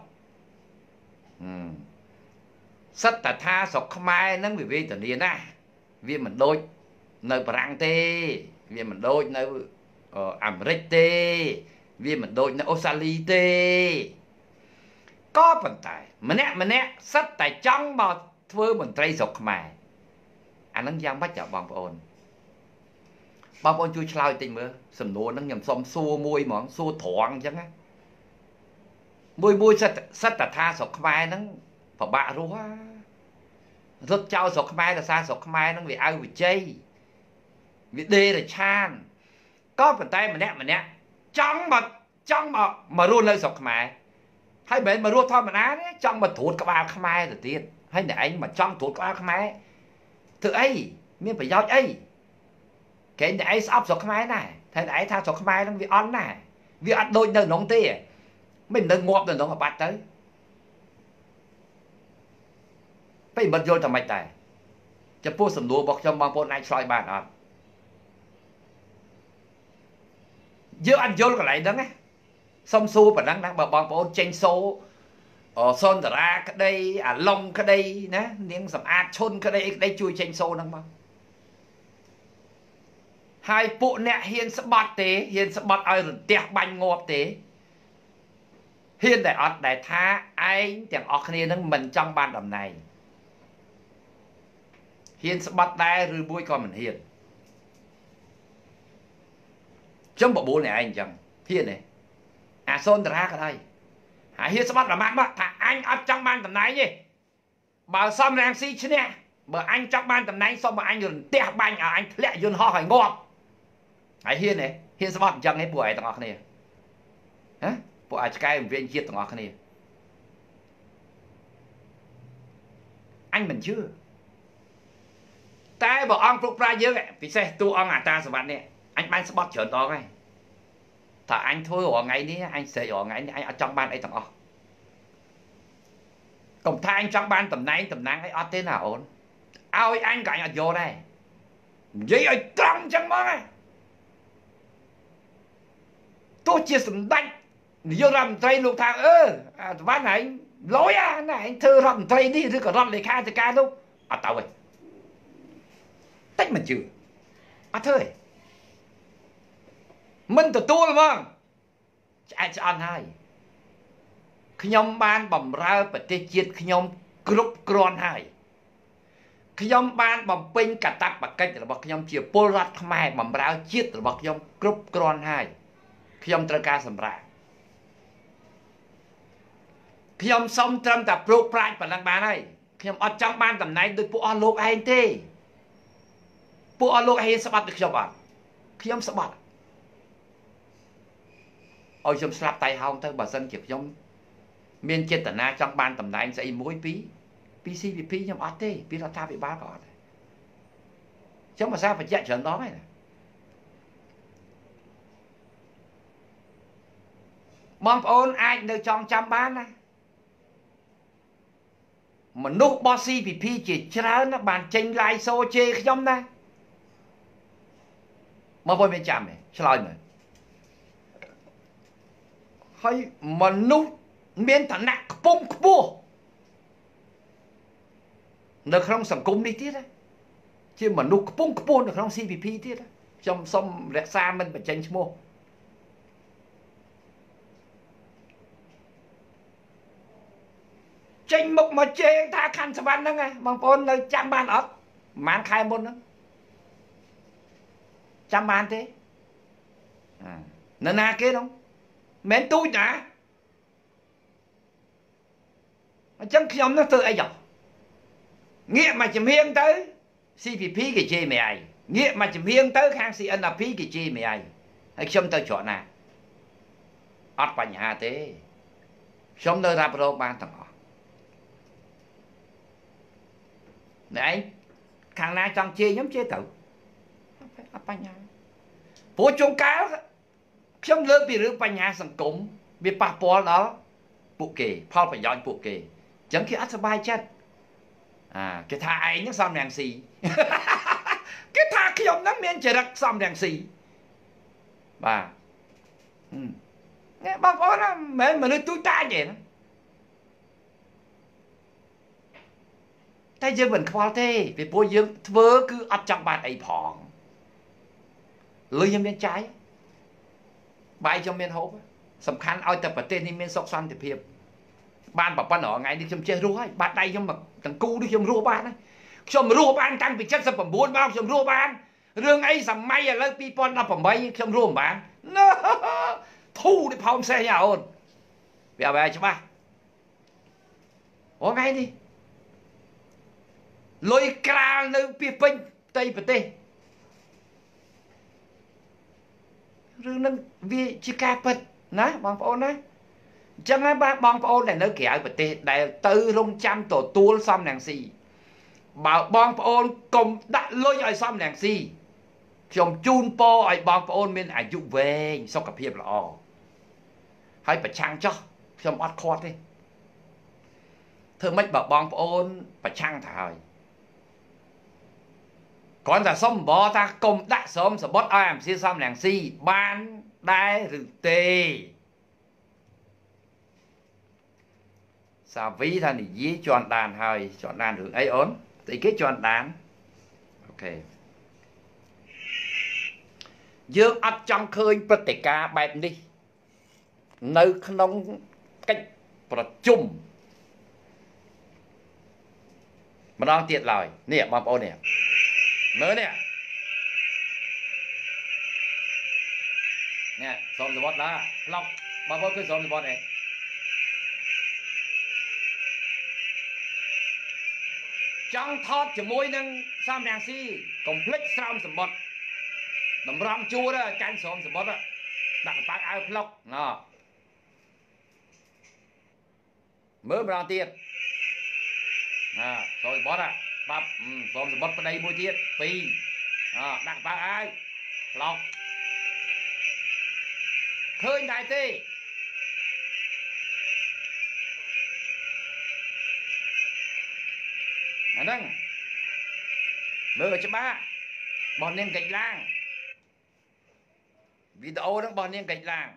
[SPEAKER 1] សិតតែថាស្រុកខ្មែរហ្នឹងវាវេទនាណាស់វាមិនដូចនៅបារាំងទេវាមិនដូចនៅអាមេរិកទេវាមិនដូចនៅអូស្ត្រាលីទេក៏ប៉ុន្តែម្នាក់សិតតែចង់មកធ្វើមន្ត្រីស្រុកខ្មែរអាហ្នឹងយ៉ាងម៉េចបងប្អូនជួយឆ្លើយតិចមើលសំណួរហ្នឹងខ្ញុំសុំសួរមួយហ្មងសួរត្រង់អញ្ចឹងណាមួយសិតតែថាស្រុកខ្មែរហ្នឹងពិបាករស់រត់ចោលស្រុកខ្មែរដោយសារស្រុកខ្មែរហ្នឹងវាអៅវិជ័យវាដេរឆានក៏ប៉ុន្តែម្នាក់ចង់មករស់នៅស្រុកខ្មែរហើយមិនមែនមករស់ធម្មតាទេចង់មកត្រួតក្បាលខ្មែរទៅទៀតហើយអ្នកឯងមកចង់ត្រួតក្បាលខ្មែរធ្វើអីមានប្រយោជន៍អីគេអ្នកឯងស្អប់ស្រុកខ្មែរណាតែអ្នកឯងថាស្រុកខ្មែរហ្នឹងវាអន់ណាវាអត់ដូចនៅក្នុងទេមិននៅងាប់នៅក្នុងអាបាត់ទៅពេលមិនយល់តែមិនដែរចំពោះសំណួររបស់ខ្ញុំបងប្អូនអាចឆ្លើយបានអត់យើងអត់យល់កន្លែងហ្នឹងណាសុំសួរប៉ុណ្ណឹងណាបើបងប្អូនចេញសូសុនតារាក្តីអាឡុងក្តីណានាងសម្អាតឈុនក្តីអីក្តីជួយចេញសូហ្នឹងមកហើយពួកអ្នកហ៊ានស្បត់ទេហ៊ានស្បត់ឲ្យរន្ទះបាញ់ងាប់ទេហ៊ានតែអត់ដែលថាឯងទាំងអស់គ្នានឹងមិនចង់បានតំណែងហ៊ានស្បត់ដែរឬមួយក៏មិនហ៊ានចំបបួលអ្នកឯងអញ្ចឹងហ៊ានទេអាសូនតារាក៏ដែរហើយហ៊ានស្បត់ប្រមាថមកថាអញអត់ចង់បានតំណែងទេបើសំរងស៊ីឈ្នះបើអញចង់បានតំណែងសុំឲ្យអញរន្ទះបាញ់ឲ្យអញធ្លាក់យន្តហោះឲ្យងាប់ហើយហ៊ានទេហ៊ានស្បត់អញ្ចឹងទេពួកឯងទាំងអស់គ្នាហ៎ពួកអាចឆ្កែវិញ្ញាណជាតិទាំងអស់គ្នាអញមិនជឿតែបើអង្គព្រោះប្រាយើងពិសេសតួអង្គអាតាសវណ្ណនេះអញបានស្បត់ច្រើនដងហើយថាអញធ្វើរាល់ថ្ងៃនេះអញស្រែករាល់ថ្ងៃនេះអញអត់ចង់បានអីទាំងអស់កុំថាអញចង់បានតំណែងតំណាងអីអត់ទេណាអូនឲ្យអញក៏អញអត់យកដែរនិយាយឲ្យត្រង់អញ្ចឹងមកទោះជាសម្ដេចនាយករដ្ឋមន្ត្រីលោកថាអាសវណ្ណឯងលយណាឯងធ្វើរដ្ឋមន្ត្រីនេះឬក៏រដ្ឋលេខាធិការនោះអត់ទៅទេតិចមិនជឿអត់ធ្វើទេមិនទទួលហ្មងឆ្អែតឆ្អន់ហើយខ្ញុំបានបំរើប្រទេសជាតិខ្ញុំគ្រប់គ្រាន់ហើយខ្ញុំបានបំពេញកាតព្វកិច្ចរបស់ខ្ញុំជាពលរដ្ឋខ្មែរបម្រើជាតិរបស់ខ្ញុំគ្រប់គ្រាន់ហើយខ្ញុំត្រូវការសម្រាប់ខ្ញុំសុំត្រឹមតែប្រូប្រាជ្ញប៉ុណ្ណឹងបានហើយខ្ញុំអត់ចង់បានតំណែងដូចពួកអស់លោកឯងទេពួកអស់លោកឲ្យស្បាត់ទៅខ្ញុំអត់ខ្ញុំស្បាត់ឲ្យខ្ញុំស្លាប់តៃហោងទៅបើសិនជាខ្ញុំមានចេតនាចង់បានតំណែងស្អីមួយពី CVP ខ្ញុំអត់ទេពីរដ្ឋាភិបាលក៏អត់ដែរខ្ញុំភាសាបញ្ជាក់ច្រើនដងហើយណាបងប្អូនអាចនៅចងចាំបានណាមនុស្សរបស់ CVP ជាច្រើនណាបានចេញឡាយសូជេខ្ញុំណាមកបងមានចាំទេឆ្លើយមើលហើយមនុស្សមានឋានៈខ្ពង់ខ្ពស់នៅក្នុងសង្គមនេះទៀតជាមនុស្សខ្ពង់ខ្ពស់នៅក្នុង CVP ទៀតខ្ញុំសូមរក្សាមិនបញ្ចេញឈ្មោះចេញមុខមកជេរថាខណ្ឌសវណ្ណហ្នឹងបងប្អូននៅចាំបានអត់ប្រហែលខែមុនហ្នឹងចាំបានទេនៅណាគេនោះមិនទូចណាអញ្ចឹងខ្ញុំនោះធ្វើអីចុះងាកមកជំហៀងទៅ CVP គេជេរមិនឯងងាកមកជំហៀងទៅខាង CNRP គេជេរមិនឯងហើយខ្ញុំទៅច្រកណាអត់បញ្ហាទេខ្ញុំនៅរ៉ាប់រងបានទាំងអស់ណែឯងខាងណាចង់ជេរខ្ញុំជេរទៅអត់បញ្ហាព្រោះជួនកាលខ្ញុំលើកពីរឿងបញ្ហាសង្គមវាប៉ះពាល់ដល់ពួកគេផលប្រយោជន៍ពួកគេអញ្ចឹងគេអត់សប្បាយចិត្តគេថាឯងហ្នឹងសំរាំងស៊ីគេថាខ្ញុំហ្នឹងមានចរិតសំរាំងស៊ីបាទនេះបងប្អូនមិនមែនមនុស្សទូចតាចទេណាតែយើងមិនខ្វល់ទេពីព្រោះយើងធ្វើគឺអត់ចង់បានអីផងលុយខ្ញុំមានចាយបាយខ្ញុំមានហូបសំខាន់ឲ្យតែប្រទេសនេះមានសុខសន្តិភាពបានប្រប៉ុណ្ណថ្ងៃនេះខ្ញុំចេះរស់ហើយបាត់ដៃខ្ញុំទាំងគូនេះខ្ញុំរស់បានហើយខ្ញុំរស់បានតាំងពី79មកខ្ញុំរស់បានរឿងអីសម័យឥឡូវ2018ខ្ញុំរស់មិនបានធូរនេះផោមសេះយ៉ាអូនវាបែរច្បាស់ថ្ងៃនេះលុយក្រាលនៅពីពេញផ្ទៃប្រទេសរឿងនឹងវាជាការពិតណាបងប្អូនណាអញ្ចឹងហើយបាទបងប្អូនដែលនៅក្រៅប្រទេសដែលទៅរងចាំទទួលសំរងស៊ីបើបងប្អូនកុំដាក់លុយឲ្យសំរងស៊ីខ្ញុំជូនពរឲ្យបងប្អូនមានអាយុវែងសុខភាពល្អហើយប្រឆាំងចោះខ្ញុំអត់ខាត់ទេធ្វើម៉េចបើបងប្អូនប្រឆាំងទៅហើយគ្រាន់តែសុំបបថាកុំដាក់ស្រោមសបុតឲ្យអាមស៊ីសំរងស៊ីបានដែរឬទេសាវីថានិយាយជន់ដានហើយជន់ដានរឿងអីអូនតែគេជន់ដានអូខេយើងអត់ចង់ឃើញព្រឹត្តិការណ៍បែបនេះនៅក្នុងកិច្ចប្រជុំម្ដងទៀតឡើយនេះបងប្អូននេះមើលនេះសូមសវត្តដែរឡុកបងប្អូនគឺសូមសវត្តឯងចង់ថតជាមួយនឹងសំរាំងស៊ីកុំភ្លេចស្រោមសម្បត្តិតម្រង់ជួរកាន់ស្រោមសម្បត្តិដាក់កប៉ាល់អាវផ្លុកណ៎មើលម្ដងទៀតស្រោមសម្បត្តិបាប់ស្រោមសម្បត្តិប្តីមួយទៀត2ដាក់កប៉ាល់អាវផ្លុកឃើញដែរទេអាហ្នឹងមើលច្បាស់បោះនាងកិច្ចឡាងវីដេអូហ្នឹងបោះនាងកិច្ចឡាង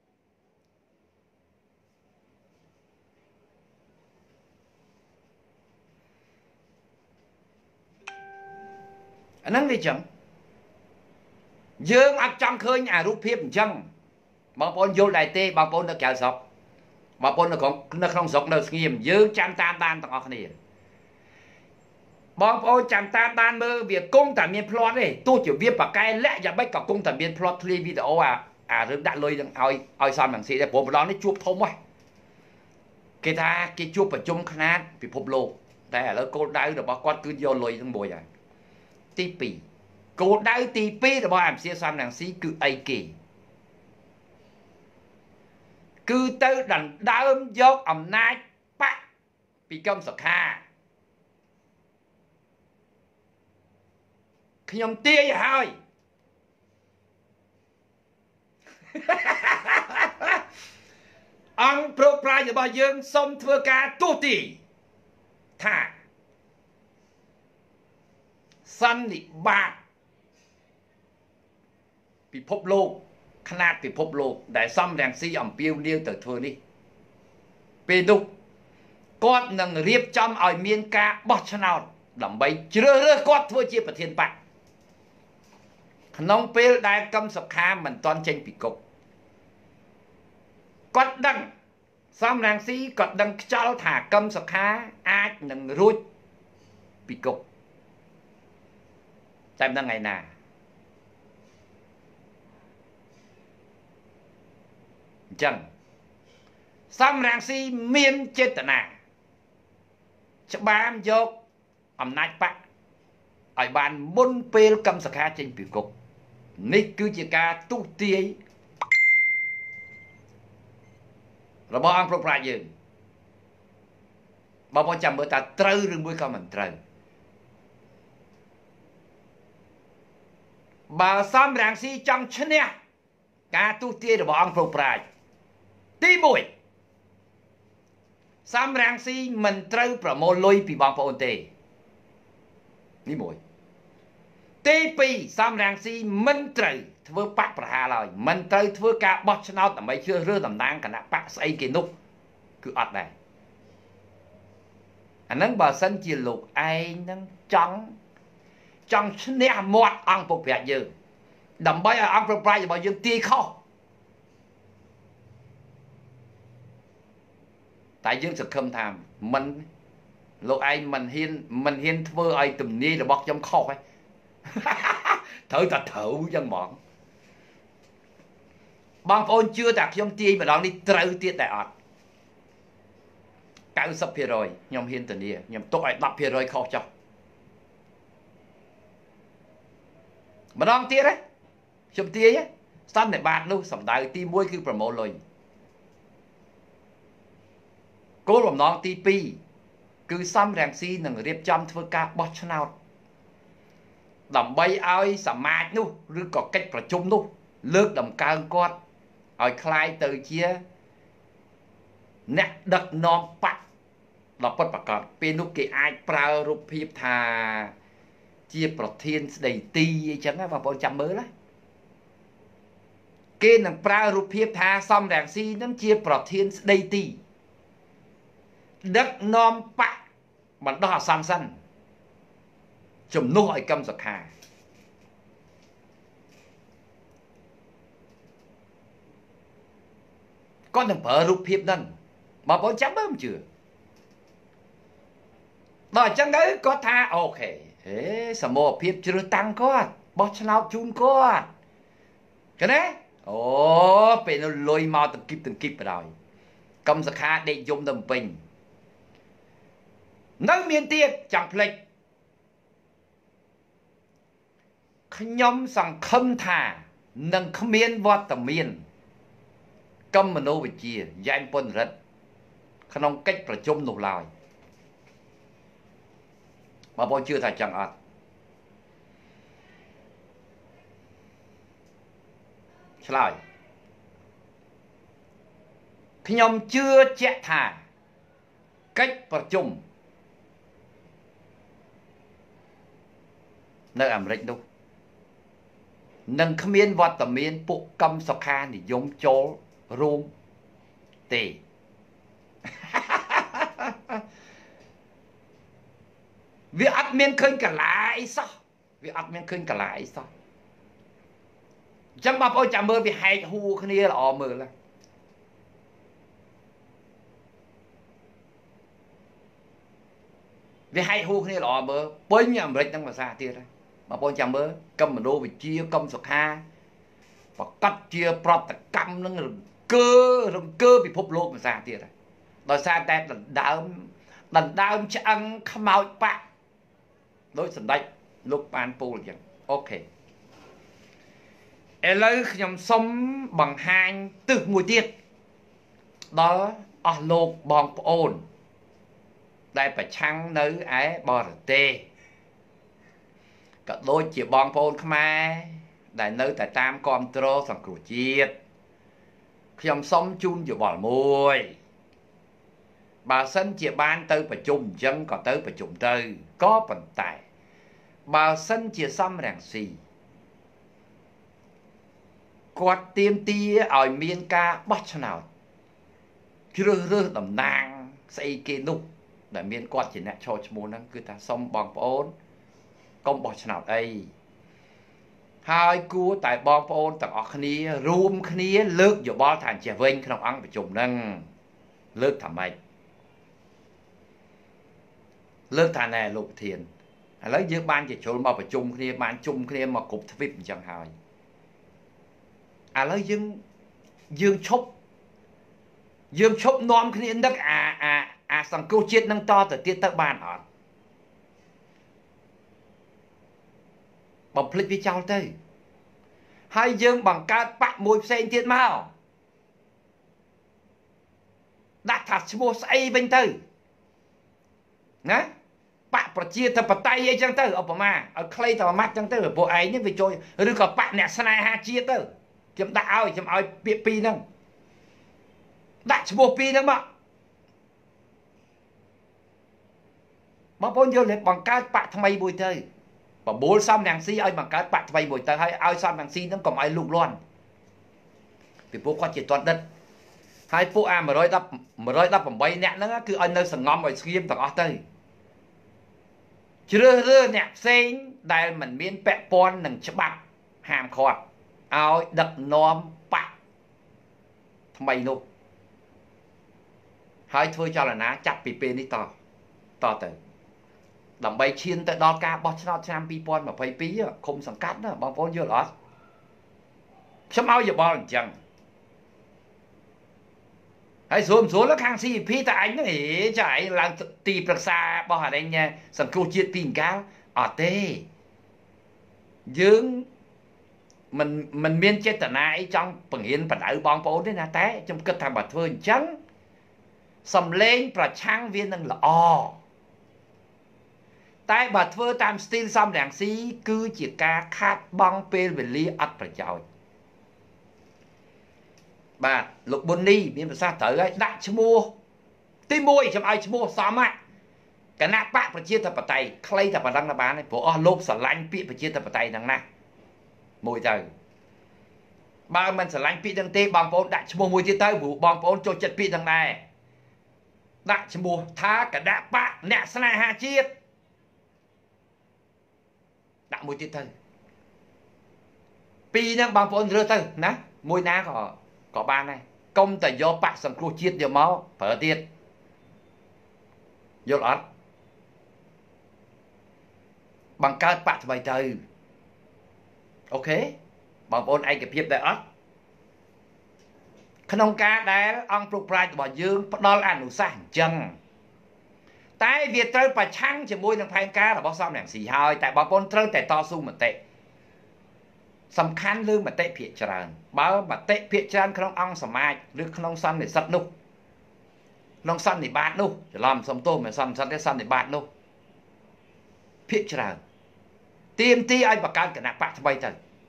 [SPEAKER 1] អាហ្នឹងវាចឹងយើងអត់ចង់ឃើញអារូបភាពអញ្ចឹងបងប្អូនយល់ដែរទេបងប្អូននៅក្រៅស្រុកបងប្អូននៅក្នុងស្រុកនៅស្ងៀមយើងចាំតាមដានទាំងអស់គ្នាបងប្អូនចាំតាមដានមើលវាគង់តែមានផ្្លាត់ទេទោះជាវាបកកែលាក់យ៉ាងម៉េចក៏គង់តែមានផ្្លាត់ធ្លាយវីដេអូអារឿងដាក់លុយនឹងឲ្យសំរងស៊ីដែរព្រោះម្ដងនេះជួបធំហ្នឹងគេថាគេជួបប្រជុំខ្នាតពិភពលោកតែឥឡូវគោលដៅរបស់គាត់គឺយកលុយទាំងមួយហើយទី2 គោលដៅទី2របស់អាមសៀសំរងស៊ីគឺអីគេគឺទៅដណ្ដើមយកអំណាចបកពីកឹមសុខាខ្ញុំទាយហើយអង្គប្រកប្រាជ្ញរបស់យើងសូមធ្វើការទូទីថាសន្និបាតពិភពលោកຂະຫນາດពិភពលោកដែលសំរងស៊ីអំពាវនាវទៅធ្វើនេះពេលនោះគាត់នឹងរៀបចំឲ្យមានការបោះឆ្នោតដើម្បីជ្រើសរើសគាត់ធ្វើជាប្រធានបកក្នុងពេលដែលកឹមសុខាមិនទាន់ចេញពីគុកគាត់ដឹងសំរងស៊ីគាត់ដឹងខ្យល់ថាកឹមសុខាអាចនឹងរួចពីគុកតែមិនដឹងថ្ងៃណាអញ្ចឹងសំរងស៊ីមានចេតនាច្បាមយកអំណាចបកឲ្យបានមុនពេលកឹមសុខាចេញពីគុកនេះគឺជាការទុះទាយរបស់អង្គប្រកប្រាជ្ញយើងបងប្អូនចាំមើលតើត្រូវឬមួយក៏មិនត្រូវបើសំរងស៊ីចង់ឈ្នះការទុះទាយរបស់អង្គប្រកប្រាជ្ញទី1សំរងស៊ីមិនត្រូវប្រមូលលុយពីបងប្អូនទេនេះមួយទី2សំរងស៊ីមិនត្រូវធ្វើបកប្រហារឡើយមិនត្រូវធ្វើការបោះឆ្នោតដើម្បីជ្រើសរើសតំណាងគណៈបកស្អីគេនោះគឺអត់ដែរអាហ្នឹងបើសិនជាលោកឯងនឹងចង់ឈ្នះមាត់អង្គពុកប្រាជ្ញយើងដើម្បីឲ្យអង្គប្រកប្រាជ្ញរបស់យើងទាយខុសតែយើងសង្ឃឹមថាមិនលោកឯងមិនហ៊ានធ្វើឲ្យទំនាយរបស់ខ្ញុំខុសទេត្រូវតែត្រូវចឹងហ្មងបងប្អូនជឿតែខ្ញុំទាយម្ដងនេះត្រូវទៀតតែអត់ 90% ខ្ញុំហ៊ានធានាខ្ញុំទុកឲ្យ 10% ខុសចុះម្ដងទៀតណាខ្ញុំទាយសន្និបាតនោះសម្ដៅទី1គឺប្រមូលលុយគោលបំណងទី2គឺសំរងស៊ីនឹងរៀបចំធ្វើការបោះឆ្នោតដើម្បីឲ្យសមាជនោះឬក៏កិច្ចប្រជុំនោះលើកតម្កើងគាត់ឲ្យคล้ายទៅជាអ្នកដឹកនាំបកដល់ពិតប្រាកដពេលនោះគេអាចប្រើរូបភាពថាជាប្រធានស្ដីទីអីចឹងណាបងប្អូនចាំមើលណាគេនឹងប្រើរូបភាពថាសំរងស៊ីនឹងជាប្រធានស្ដីទីដឹកនាំបកបណ្ដោះអាសន្នសិនជំនួសឲ្យកឹមសុខាគាត់នឹងប្រើរូបភាពហ្នឹងបងប្អូនចាំមើលមិនជឿដល់អញ្ចឹងទៅគាត់ថាអូខេសមរភាពជ្រើសតាំងគាត់បោះឆ្នោតជូនគាត់ឃើញទេអូពេលនោះលុយមកតង្គីបបណ្ដោយកឹមសុខាដេកយំទៅពេញនៅមានទៀតចង់ផ្លេចខ្ញុំសង្ឃឹមថានឹងគ្មានវត្តមានគមនោវិជ្ជាយ៉ែមពុនរិទ្ធក្នុងកិច្ចប្រជុំនោះឡើយបងប្អូនជឿថាចឹងអត់ឆ្លើយខ្ញុំជឿជាក់ថាកិច្ចប្រជុំនៅអាមេរិកនោះនឹងគ្មានវត្តមានពួកកឹមសុខានិយមចូលរួមទេវាអត់មានឃើញកលាអីសោះវាអត់មានឃើញកលាអីសោះអញ្ចឹងបងប្អូនចាំមើលវាហែកហួរគ្នាល្អមើលវាហែកហួរគ្នាល្អមើលពេញអាមេរិកហ្នឹងភាសាទៀតហើយបងប្អូនចាំមើលកឹមមនោវិជ្ជាកឹមសុខាប្រកាសជាប្រតិកម្មនឹងរង្គើពិភពលោកភាសាទៀតហើយដោយសារតែដណ្ដើមឆ្អឹងខ្មោចបាក់ដោយសម្ដេចលោកប៉ានពូលអញ្ចឹងអូខេឥឡូវខ្ញុំសុំបង្ហាញទិសមួយទៀតដល់អស់លោកបងប្អូនដែលប្រឆាំងនៅឯបរទេសក៏ដូចជាបងប្អូនខ្មែរដែលនៅតែតាមគ្រប់គ្រងសង្គ្រោះជាតិខ្ញុំសុំជូនយោបល់មួយបើសិនជាបានទៅប្រជុំអញ្ចឹងក៏ទៅប្រជុំទៅក៏ប៉ុន្តែបើសិនជាសំរងស៊ីគាត់ទាមទារឲ្យមានការបោះឆ្នោតជ្រើសរើសតំណាងស្អីគេនោះដែលមានគាត់ជាអ្នកឈរឈ្មោះហ្នឹងគឺថាសុំបងប្អូនកុំបោះឆ្នោតអីហើយគួរតែបងប្អូនទាំងអស់គ្នារួមគ្នាលើកយោបល់ថាអញ្ចេះវិញក្នុងអង្គប្រជុំហ្នឹងលើកថាម៉េចលើកថាណែលោកប្រធានឥឡូវយើងបានជាជ្រុលមកប្រជុំគ្នាបានជុំគ្នាមកគ្រប់ទ្វីបអញ្ចឹងហើយឥឡូវយើងឈប់នាំគ្នានឹកអាសង្គ្រោះជាតិនឹងតទៅទៀតទៅបានអត់បំភ្លេចវាចោលទៅហើយយើងបង្កើតបកមួយផ្សេងទៀតមកដាក់ថាឈ្មោះស្អីវិញទៅណាបកប្រជាធិបតេយ្យអីចឹងទៅឧបមាឲ្យខ្លីតែមួយម៉ាត់ចឹងទៅពួកឯងនេះវាចូលឬក៏បកអ្នកស្នេហាជាតិទៅខ្ញុំដាក់ឲ្យខ្ញុំឲ្យពាក្យពីរហ្នឹងដាក់ឈ្មោះពីរហ្នឹងមកបងប្អូនយល់ទេបង្កើតបកថ្មីមួយទៅបបួលសំរងស៊ីឲ្យបង្កើតបកថ្មីមួយទៅហើយឲ្យសំរងស៊ីហ្នឹងកុំឲ្យលូកលាន់ពីពួកគាត់ជាតន់ដិតហើយពួកអា118នាក់ហ្នឹងគឺឲ្យនៅសង្ងំឲ្យស្ងៀមទាំងអស់ទៅជ្រើសរើសអ្នកផ្សេងដែលមិនមានពាក់ព័ន្ធនឹងច្បាប់ហាមឃាត់ឲ្យដឹកនាំបកថ្មីនោះហើយធ្វើចលនាចាប់ពីពេលនេះតទៅដើម្បីឈានទៅដល់ការបោះឆ្នោតឆ្នាំ2022ឃុំសង្កាត់ណាបងប្អូនយល់អត់ខ្ញុំឲ្យយោបល់អញ្ចឹងហើយស្រួលខាង CP តែអញហ្នឹងចាឯងឡើងទីប្រឹក្សារបស់អរិញសង្គ្រោះជាតិពីអង្កាលអត់ទេយើងមិនមានចេតនាអីចង់បង្រៀនបដៅបងប្អូនទេណាតែខ្ញុំគិតថាបើធ្វើអញ្ចឹងសំឡេងប្រឆាំងវានឹងល្អតែបើធ្វើតាមស្ទីលសំរងស៊ីគឺជាការខាតបង់ពេលវេលាអត់ប្រយោជន៍បាទលោកប៊ុននីមានប្រសាសន៍ត្រូវហើយដាក់ឈ្មោះទី1ខ្ញុំឲ្យឈ្មោះសមគណៈបកប្រជាធិបតេយ្យខ្លីតែប៉ុណ្ណឹងទៅបានព្រោះអស់លោកស្រឡាញ់ពាក្យប្រជាធិបតេយ្យហ្នឹងណាមួយទៅបើមិនស្រឡាញ់ពាក្យហ្នឹងទេបងប្អូនដាក់ឈ្មោះមួយទៀតទៅព្រោះបងប្អូនចូលចិត្តពាក្យហ្នឹងដែរដាក់ឈ្មោះថាគណៈបកអ្នកស្នេហាជាតិដាក់មួយទៀតទៅពីរហ្នឹងបងប្អូនរើសទៅណាមួយណាក៏បានដែរកុំតែយកបកសង្គ្រោះជាតិយកមកប្រើទៀតយល់អត់បង្កើតបកថ្មីទៅអូខេបងប្អូនឯកភាពដែរអត់ក្នុងការដែលអង្គព្រឹកប្រាជ្ញរបស់យើងផ្ដល់អនុសាសន៍អញ្ចឹងតែវាត្រូវប្រឆាំងជាមួយនឹងផែនការរបស់សំរងស៊ីហើយតែបងប្អូនត្រូវតែតស៊ូមតិសំខាន់លើមតិភាគច្រើនបើមតិភាគច្រើនក្នុងអង្គសមាជឬក្នុងសន្និសីទនោះក្នុងសន្និបាតនោះច្រឡំសំទោសមិនសន្និសីទទេសន្និបាតនោះភាគច្រើនទាមទារឲ្យបង្កើតគណៈបកថ្មីទៅ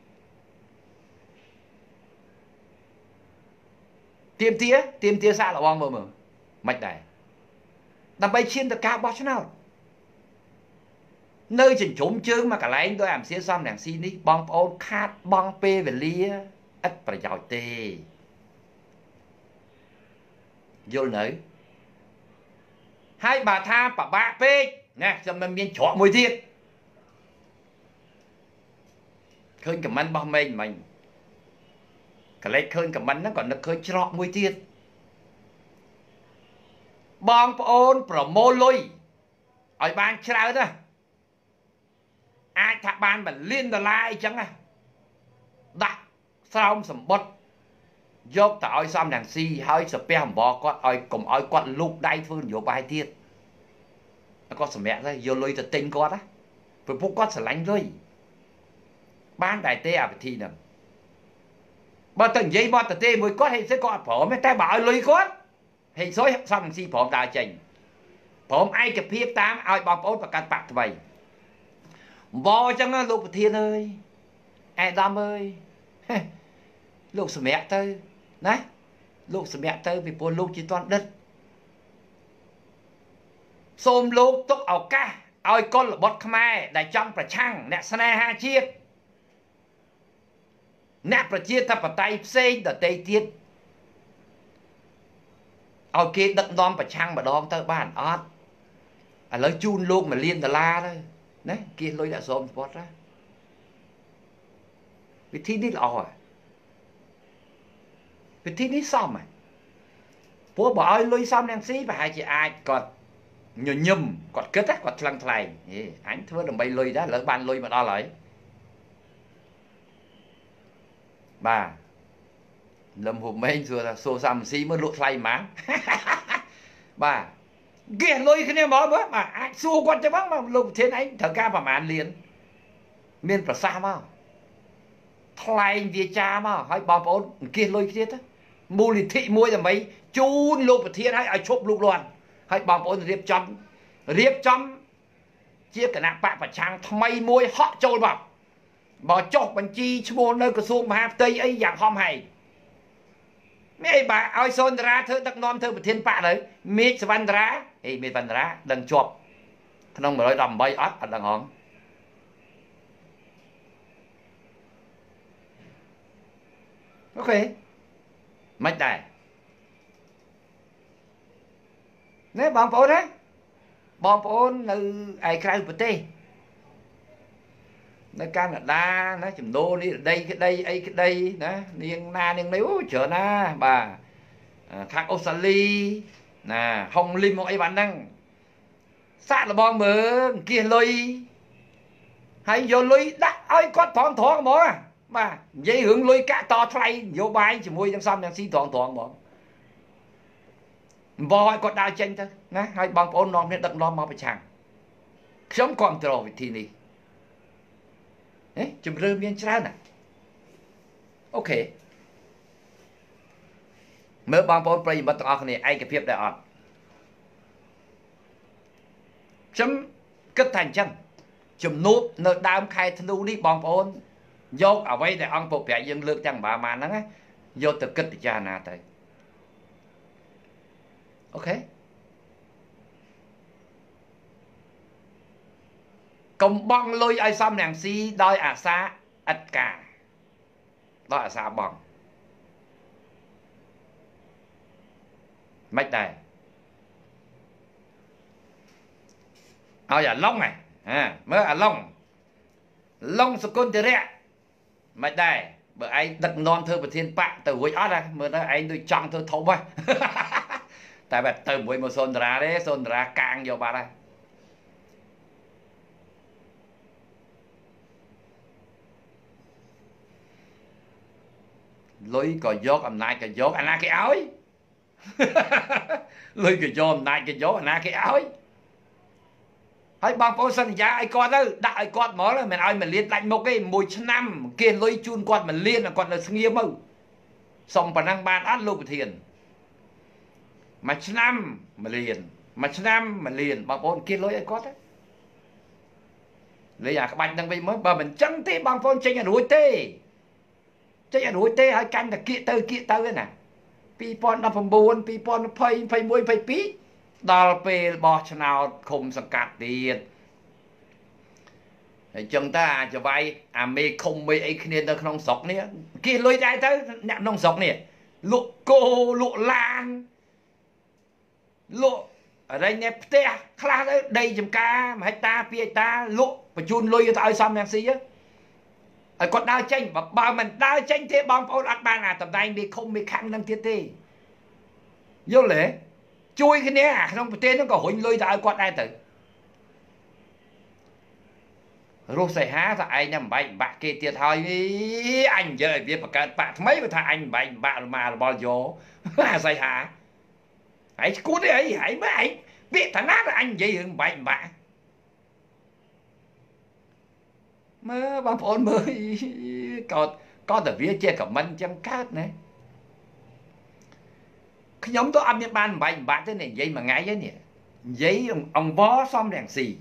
[SPEAKER 1] ទាមទារសាកល្បងមើលមិនដែរដើម្បីឈានទៅការបោះឆ្នោតនៅចិញ្ចឹមជើងមកកន្លែងដោយអាមសៀសំរងស៊ីនេះបងប្អូនខាតបង់ពេលវេលាឥតប្រយោជន៍ទេយល់នៅហើយបើថាពិបាកពេកណាខ្ញុំមិនមានច្រកមួយទៀតឃើញខមមិនរបស់មេងមិញកលេចឃើញខមមិនហ្នឹងក៏នឹកឃើញច្រកមួយទៀតបងប្អូនប្រមូលលុយឲ្យបានច្រើនណាអាចថាបាន1លានដុល្លារអីចឹងណាដាក់ស្រោមសម្បត្តិយកទៅឲ្យសំរងស៊ីហើយសាពះអំបរគាត់ឲ្យកុំឲ្យគាត់លូកដៃធ្វើនយោបាយទៀតគាត់សម្រាប់ទៅយកលុយទៅទិញគាត់ណាព្រោះពួកគាត់ស្រឡាញ់លុយបានតែទេអាវិធីហ្នឹងបើទៅនិយាយមកទៅទេមួយគាត់ហេតុស្អីគាត់អត់ព្រមទេតែបើឲ្យលុយគាត់ហេតុស្អីសំរងស៊ីព្រមដើរចេញព្រមឯកភាពតាមឲ្យបងប្អូនប្រកាសបាក់ថ្មីបើអញ្ចឹងលោកប្រធានអើយអាដាមអើយលោកសម្រាប់ទៅណាលោកសម្រាប់ទៅពីព្រោះលោកជាតនដិតសូមលោកទុកឱកាសឲ្យកុលបុត្រខ្មែរដែលចង់ប្រឆាំងអ្នកស្នេហាជាតិអ្នកប្រជាធិបតេយ្យផ្សេងដទៃទៀតឲ្យគេដឹកនាំប្រឆាំងម្ដងទៅបានអត់ឥឡូវជូនលោក$1 លានទៅណាគេលុយដាក់ស្រោមស្ពតណាវិធីនេះល្អហើយវិធីនេះសមហើយព្រោះបើឲ្យលុយសំរងស៊ីប្រហែលជាអាចគាត់ញញឹមគាត់គិតគាត់ថ្លឹងថ្លែងអញធ្វើដើម្បីលុយដែរឥឡូវបានលុយមកដល់ហើយបាទលឹមហូបម៉េងសួរថាសូសំស៊ីមើលលក់ថ្លៃម៉ាបាទគេលុយគ្នាមកមើលបាទអាចសួរគាត់ចឹងមកលោកប្រធានឯងត្រូវការប្រហែលលានមានប្រសាសន៍មកថ្លែងវាចាមកឲ្យបងប្អូនអង្គាសលុយគ្នាទៅមូលនិធិមួយដើម្បីជូនលោកប្រធានឲ្យឈប់លូកលាន់ឲ្យបងប្អូនរៀបចំជាគណៈបកប្រឆាំងថ្មីមួយហក់ចូលមកបើចុះបញ្ជីឈ្មោះនៅក្រសួងមហាផ្ទៃអីយ៉ាងហំហែងមានអីបាទឲ្យសូនតារាធ្វើដឹកនាំធ្វើប្រធានបកទៅមេឃសវណ្ណតារាមេឃសវណ្ណតារាដឹងជាប់ក្នុង118អត់ដឹងហងអូខេមិនដែរណែបងប្អូនណាបងប្អូននៅឯក្រៅប្រទេសនៅកាណាដាណាចំណូលនេះដីក្តីអីក្តីណានាងណានាងនេះអូច្រើនណាបាទខាងអូស្ត្រាលីណាហុងលីមមកអីបានហ្នឹងសាក់លបងមើលអង្គាសលុយហើយយកលុយដាក់ឲ្យគាត់ត្រង់ហ្មងបាទនិយាយរឿងលុយកាក់តថ្លៃនយោបាយជាមួយនឹងសំរងស៊ីត្រង់ហ្មងបងឲ្យគាត់ដើរចេញទៅណាហើយបងប្អូននាំគ្នាដឹកនាំមកប្រឆាំងខ្ញុំគ្រប់គ្រងវិធីនេះជំរឿមានច្រើនណាអូខេមើលបងប្អូនប្រិយមិត្តទាំងអស់គ្នាឯកភាពដែរអត់ខ្ញុំគិតថាអញ្ចឹងជំនួបនៅដើមខែធ្នូនេះបងប្អូនយកអ្វីដែលអង្គពុកប្រាក់យើងលើកទាំងប្រហែលហ្នឹងយកទៅគិតពិចារណាទៅអូខេកំបងលុយឲ្យសំរងស៊ីដោយអាសាឥតការដោយអាសាបងមិនដែរឲ្យអាឡុងហ៎មើលអាឡុងសគុណតិរៈមិនដែរបើឯងដឹកនាំធ្វើប្រធានបកទៅរួចអត់ហ៎មើលទៅឯងដូចចង់ធ្វើធំហ៎តែបែបទៅមួយមកសូនតារាទេសូនតារាកាងយកបាត់ហើយលុយក៏យកអំណាចក៏យកអាណាគេឲ្យលុយក៏យកអំណាចក៏យកអាណាគេឲ្យហើយបងប្អូនសន្យាឲ្យគាត់ទៅដាក់ឲ្យគាត់ហ្មងមិនឲ្យ1 លានដាច់មុខទេ1ឆ្នាំគេលុយជូនគាត់1 លានគាត់នៅស្ងៀមទៅសុំប៉ុណ្ណឹងបានអត់លោកប្រធាន1ឆ្នាំ1 លាន1ឆ្នាំ1 លានបងប្អូនគេលុយឲ្យគាត់ទៅលេអាក្បាច់ហ្នឹងវិញមើលបើមិនចឹងទេបងប្អូនចេញឲ្យរួចទេឲ្យកាន់តែគៀកទៅណា2019 2020 21 22ដល់ពេលបោះឆ្នោតឃុំសង្កាត់ទៀតហើយចឹងតើអាចវាយអាមេឃុំមេអីគ្នានៅក្នុងស្រុកនេះគេលុយដែរទៅអ្នកក្នុងស្រុកនេះលក់គោលក់ឡានលក់រែងផ្ទះខ្លះទៅដីចំការ1 ហិកតា2 ហិកតាលក់បញ្ជូនលុយទៅឲ្យសំរងស៊ីឲ្យគាត់ដើរចេញបើមិនដើរចេញទេបងប្អូនអត់បានអាតម្ដែងមេឃុំមេខាំងនឹងទៀតទេយល់ទេជួយគ្នាអាក្នុងប្រទេសហ្នឹងក៏រុញលុយទៅឲ្យគាត់ដែរទៅរស់សៃហាថាឯងមិនបាក់គេទៀតហើយអញនិយាយឲ្យវាបង្កើតបាក់ថ្មីវាថាអញមិនបាក់មករបស់យកអាសៃហាឯងឈួតអីឯងមើលឯងពាក្យតាណាអញនិយាយរឿងបាក់មើលបងប្អូនមើល có thể viết chia cả mình chẳng cát này nhóm tôi ăn miếng ban bạn thế này vậy mà ngay vậy nè giấy ông bó xong đèn xì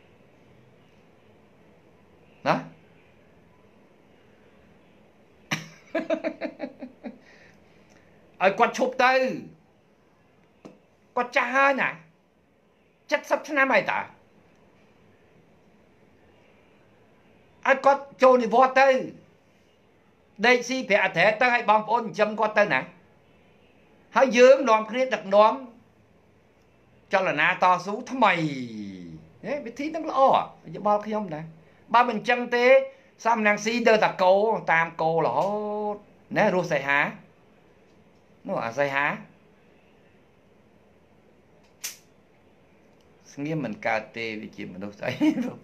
[SPEAKER 1] đó ở quạt chụp tư quạt cha hơi nè chất sắp thế nào mày ta ai quạt trôi thì vô tư đây si phải thể tới hay bom ôn châm quạt tư nè hãy dưỡng nóm kia đặt nóm cho là na to sú thằng mày đấy biết thí nó lo à bao khi không nè ba mình chân tế xăm nàng si đơ ta cô tam cô là hốt nè ru say há nó à say há nghiêm mình cà tê vì chị mình đâu say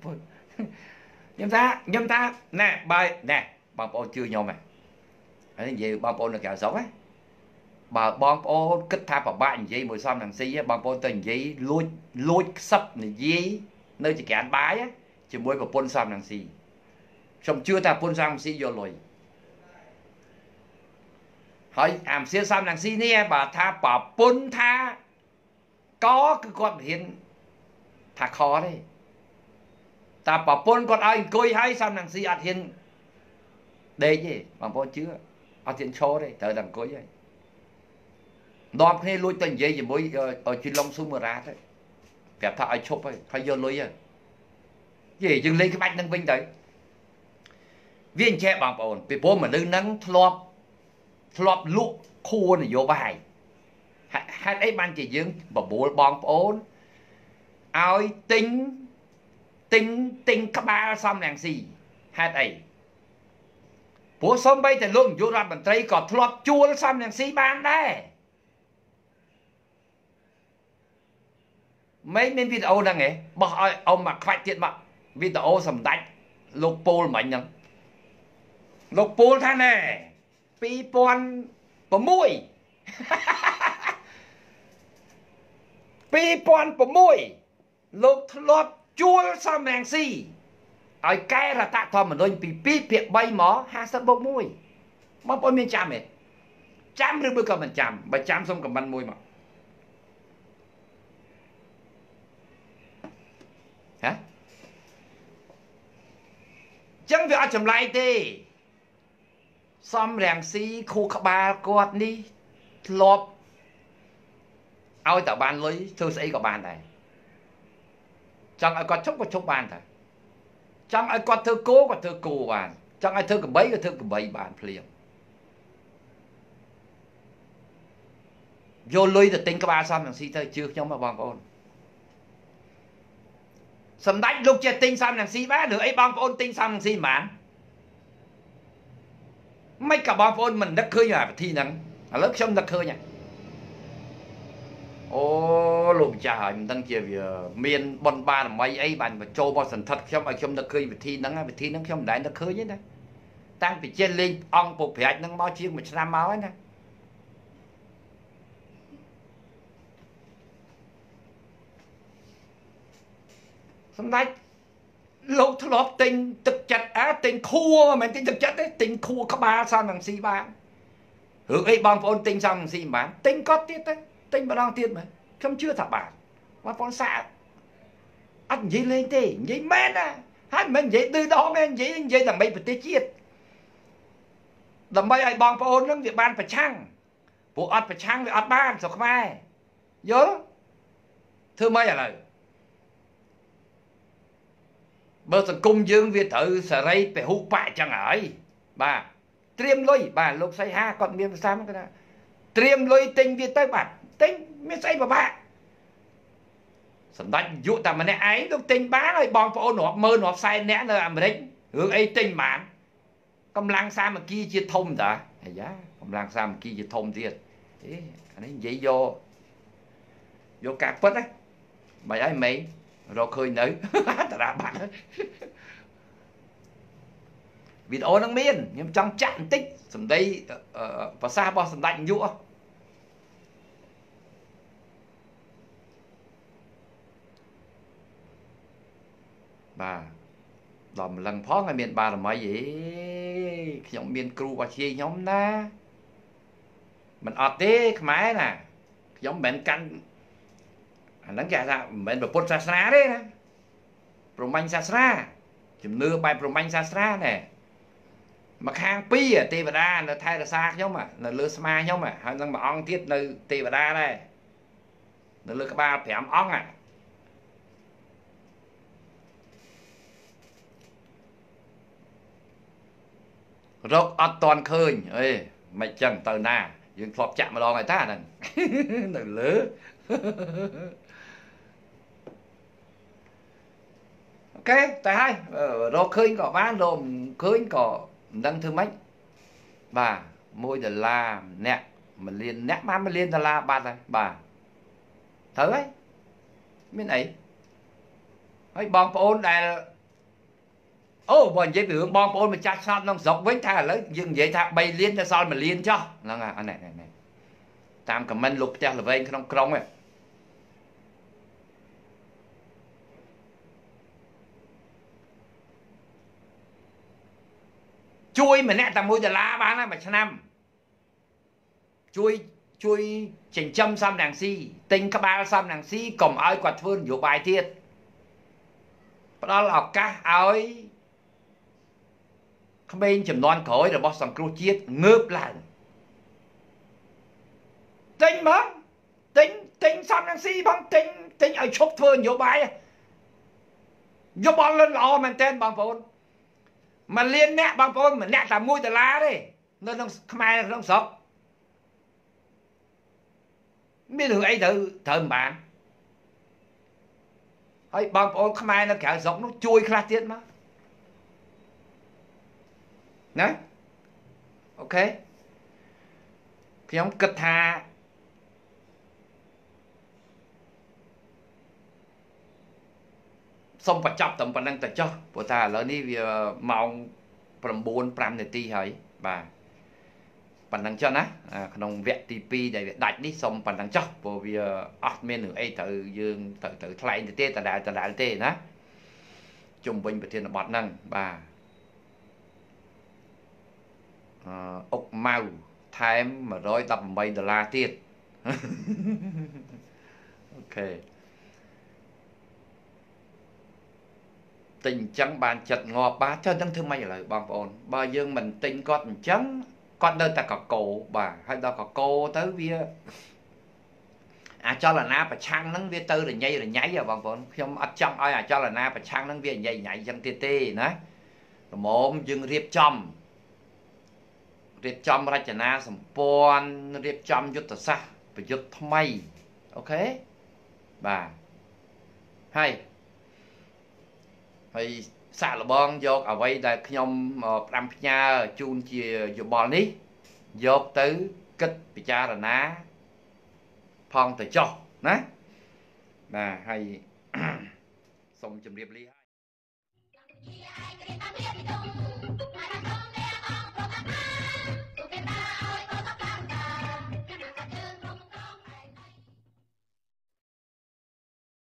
[SPEAKER 1] nhâm ta nè bài nè bằng ô chưa nhau mày ấy gì bằng ô là kẹo xấu ấy bà bom ô kích tha bà bạn gì mùi xăm nàng si á bom ô tình gì lôi sắp này gì nơi chỉ kẹn bái á chỉ mới bà pôn xăm nàng si xong chưa ta pôn xăm si vô lùi hỏi ảm xưa xăm nàng si nè bà tha bà pôn tha có cái con hiện thà khó đấy ta bà pôn con ai coi hay xăm nàng si ạt hiện đây chứ bà pôn chưa ạt hiện show đấy tới đằng coi vậy đom khi lui tình gì mới ở trên long xuống mà ra đấy kẹp thà ai chụp ấy phải vô lui à gì dừng lên cái bạch nâng vinh đấy viên che bằng ổn vì bố mà nâng nắng thọp lụa khô này vô bài hai ấy ban chỉ dưỡng bà bố bằng ổn ai tính các ba xong nàng gì hai ấy bố xong bây thì luôn vô ra bàn tay còn thọp chua xong nàng gì ban đây mấy video đang nghe bỏ ông mà khoai tiện mà video sầm đánh lục pol mạnh nhá lục pol thế này pi pon bờ mũi pi pon bờ mũi lục lọp chua sao mèn si ai cái là tạ thò mà đôi pi việc bay mỏ ha sân bờ mũi mà bôi miên chạm ấy chạm được bữa cầm mình chạm mà chạm xong cầm bàn mũi mà hả chẳng việc chậm lại đi xóm rèn xí khu ba quạt đi lộp ao tạo bàn lấy thư sĩ của bàn này chẳng ai có chúc bàn thôi chẳng ai có thư cố có thư cù bàn chẳng ai thư của bấy bàn liền vô lui thì tính các ba xóm rèn xí thôi chưa trong mà bằng con sầm đánh lúc chơi tinh xăm nàng si bá được ấy bong ôn tinh xăm nàng si mà mấy cả bong ôn mình đất khơi nhà thi nắng lớp sông đất khơi nha ô lùm trời mình đang chơi về miền bon ba là mấy ấy bạn mà trâu bao sần thật trong ở trong đất khơi về thi nắng trong đại đất khơi nhé nè tăng bị trên lên ong bộ phải nắng bao chiên mình làm máu ấy nè xong đấy lâu thọ lọp tình thực chặt tình khua mà tình thực chất đấy tình khua các ba sao bằng si ba hưởng ấy bằng phone tình sao bằng si bán tình có tiết đấy tình mà đang tiết mà không chưa thả bản mà phone xạ ăn gì lên thế gì men à hai mình vậy từ đó men vậy thằng bay phải tiết chiết thằng bay ai bằng phone nó việc ban phải chăng bộ ăn phải chăng với ăn ban sao không ai nhớ thưa mấy à lời bơ sân cung dương việt thử sở rây phải hụ bại chẳng ấy bà triêm lôi bà lục say ha còn miền sao cái đó triêm lôi tinh việt tới bà tinh miền say bà sân đánh dụ ta mà nè ấy lúc tinh bá rồi bong phô nọ mơ nọ say nè nơi làm đấy hướng ấy tinh mạn cầm lang sao mà kia chia thông ta giá cầm lang sao mà kia chia thông thiệt thế anh ấy vậy vô cạc phất đấy bài ấy mấy rồi khơi nữ ta ra bạn video năng miên nhưng trong chặn tích sầm đây và xa bao sầm đánh nhũ bà làm lần phó ngày miền bà là mấy gì ខ្ញុំមានគ្រូបាជាខ្ញុំណាមិនអត់ទេខ្មែរណាខ្ញុំមិនមែនកាន់អាហ្នឹងគេថាមិនមែនពុទ្ធសាសនាទេណាព្រហ្មញ្ញសាសនាជំនឿបែបព្រហ្មញ្ញសាសនាណែមកខាងពីរទេវតានៅថែរក្សាខ្ញុំនៅលើស្មាខ្ញុំហើយនឹងមួយអង្គទៀតនៅទេវតាដែរនៅលើក្បាល5អង្គរកអត់តន់ឃើញអេមិនចឹងទៅណាយើងធ្លាប់ចាក់ម្ដងហើយតាហ្នឹងនៅលើអូខេតែហើយរកឃើញក៏បានរកមិនឃើញក៏មិនដឹងធ្វើម៉េចបាទ$1ម្នាក់1លានអ្នកបាន$1លានបាត់ហើយបាទត្រូវហើយមានអីហើយបងប្អូនដែលអូបើនិយាយពីរឿងបងប្អូនម្ចាស់ឆ្នោតក្នុងស្រុកវិញថាឥឡូវយើងនិយាយថា3លានទៅសល់1លានចុះហ្នឹងអានេះតាមខមមិនលោកផ្ទះល្វែងក្នុងក្រុងហ្នឹងជួយម្នាក់តែ$1បានហើយមួយឆ្នាំជួយចិញ្ចឹមសំរងស៊ីទិញក្បាលសំរងស៊ីកុំឲ្យគាត់ធ្វើនយោបាយទៀតផ្ដល់ឱកាសឲ្យក្មេងចំនួនក្រោយរបស់សង្គ្រោះជាតិងើបឡើងទិញមកទិញសំរងស៊ីបងទិញឲ្យឈប់ធ្វើនយោបាយយោបល់លិនល្អមែនទែនបងប្អូន1លានអ្នកបងប្អូនម្នាក់តែ$1ទេនៅក្នុងខ្មែរក្នុងស្រុកមានរឿងអីត្រូវមិនបានហើយបងប្អូនខ្មែរនៅក្រៅស្រុកនោះជួយខ្លះទៀតមកណាអូខេខ្ញុំគិតថាសូមបញ្ចប់តែប៉ុណ្្នឹងទៅចុះព្រោះថាឥឡូវនេះវាម៉ោង9:05នាទីហើយបាទប៉ុណ្្នឹងចុះណាក្នុងវគ្គទី2ដែលវាដាច់នេះសូមប៉ុណ្្នឹងចុះព្រោះវាអត់មានរឿងអីត្រូវយើងត្រូវថ្លែងទៅទេដដែលទេណាជុំវិញប្រធានបទហ្នឹងបាទអុកម៉ៅថែម$118ទៀតអូខេទិញអញ្ចឹងបានចិត្តងាប់បាទចុះនឹងធ្វើម៉េចឥឡូវបងប្អូនបើយើងមិនទិញគាត់អញ្ចឹងគាត់នៅតែកកោបាទហើយដល់កកោទៅវាអាចលនាប្រឆាំងហ្នឹងវាទៅរញ៉ៃបងប្អូនខ្ញុំអត់ចង់ឲ្យអាចលនាប្រឆាំងហ្នឹងវាញ៉ៃអញ្ចឹងទៀតទេណាល្មមយើងរៀបចំរចនាសម្ព័ន្ធរៀបចំយុទ្ធសាស្ត្រប្រយុទ្ធថ្មីអូខេបាទហើយសាក់លបងយកអ្វីដែលខ្ញុំផ្ដាំផ្ញើជូនជាយោបល់នេះយកទៅគិតពិចារណាផងទៅចុះណាបាទហើយសូមជម្រាបលា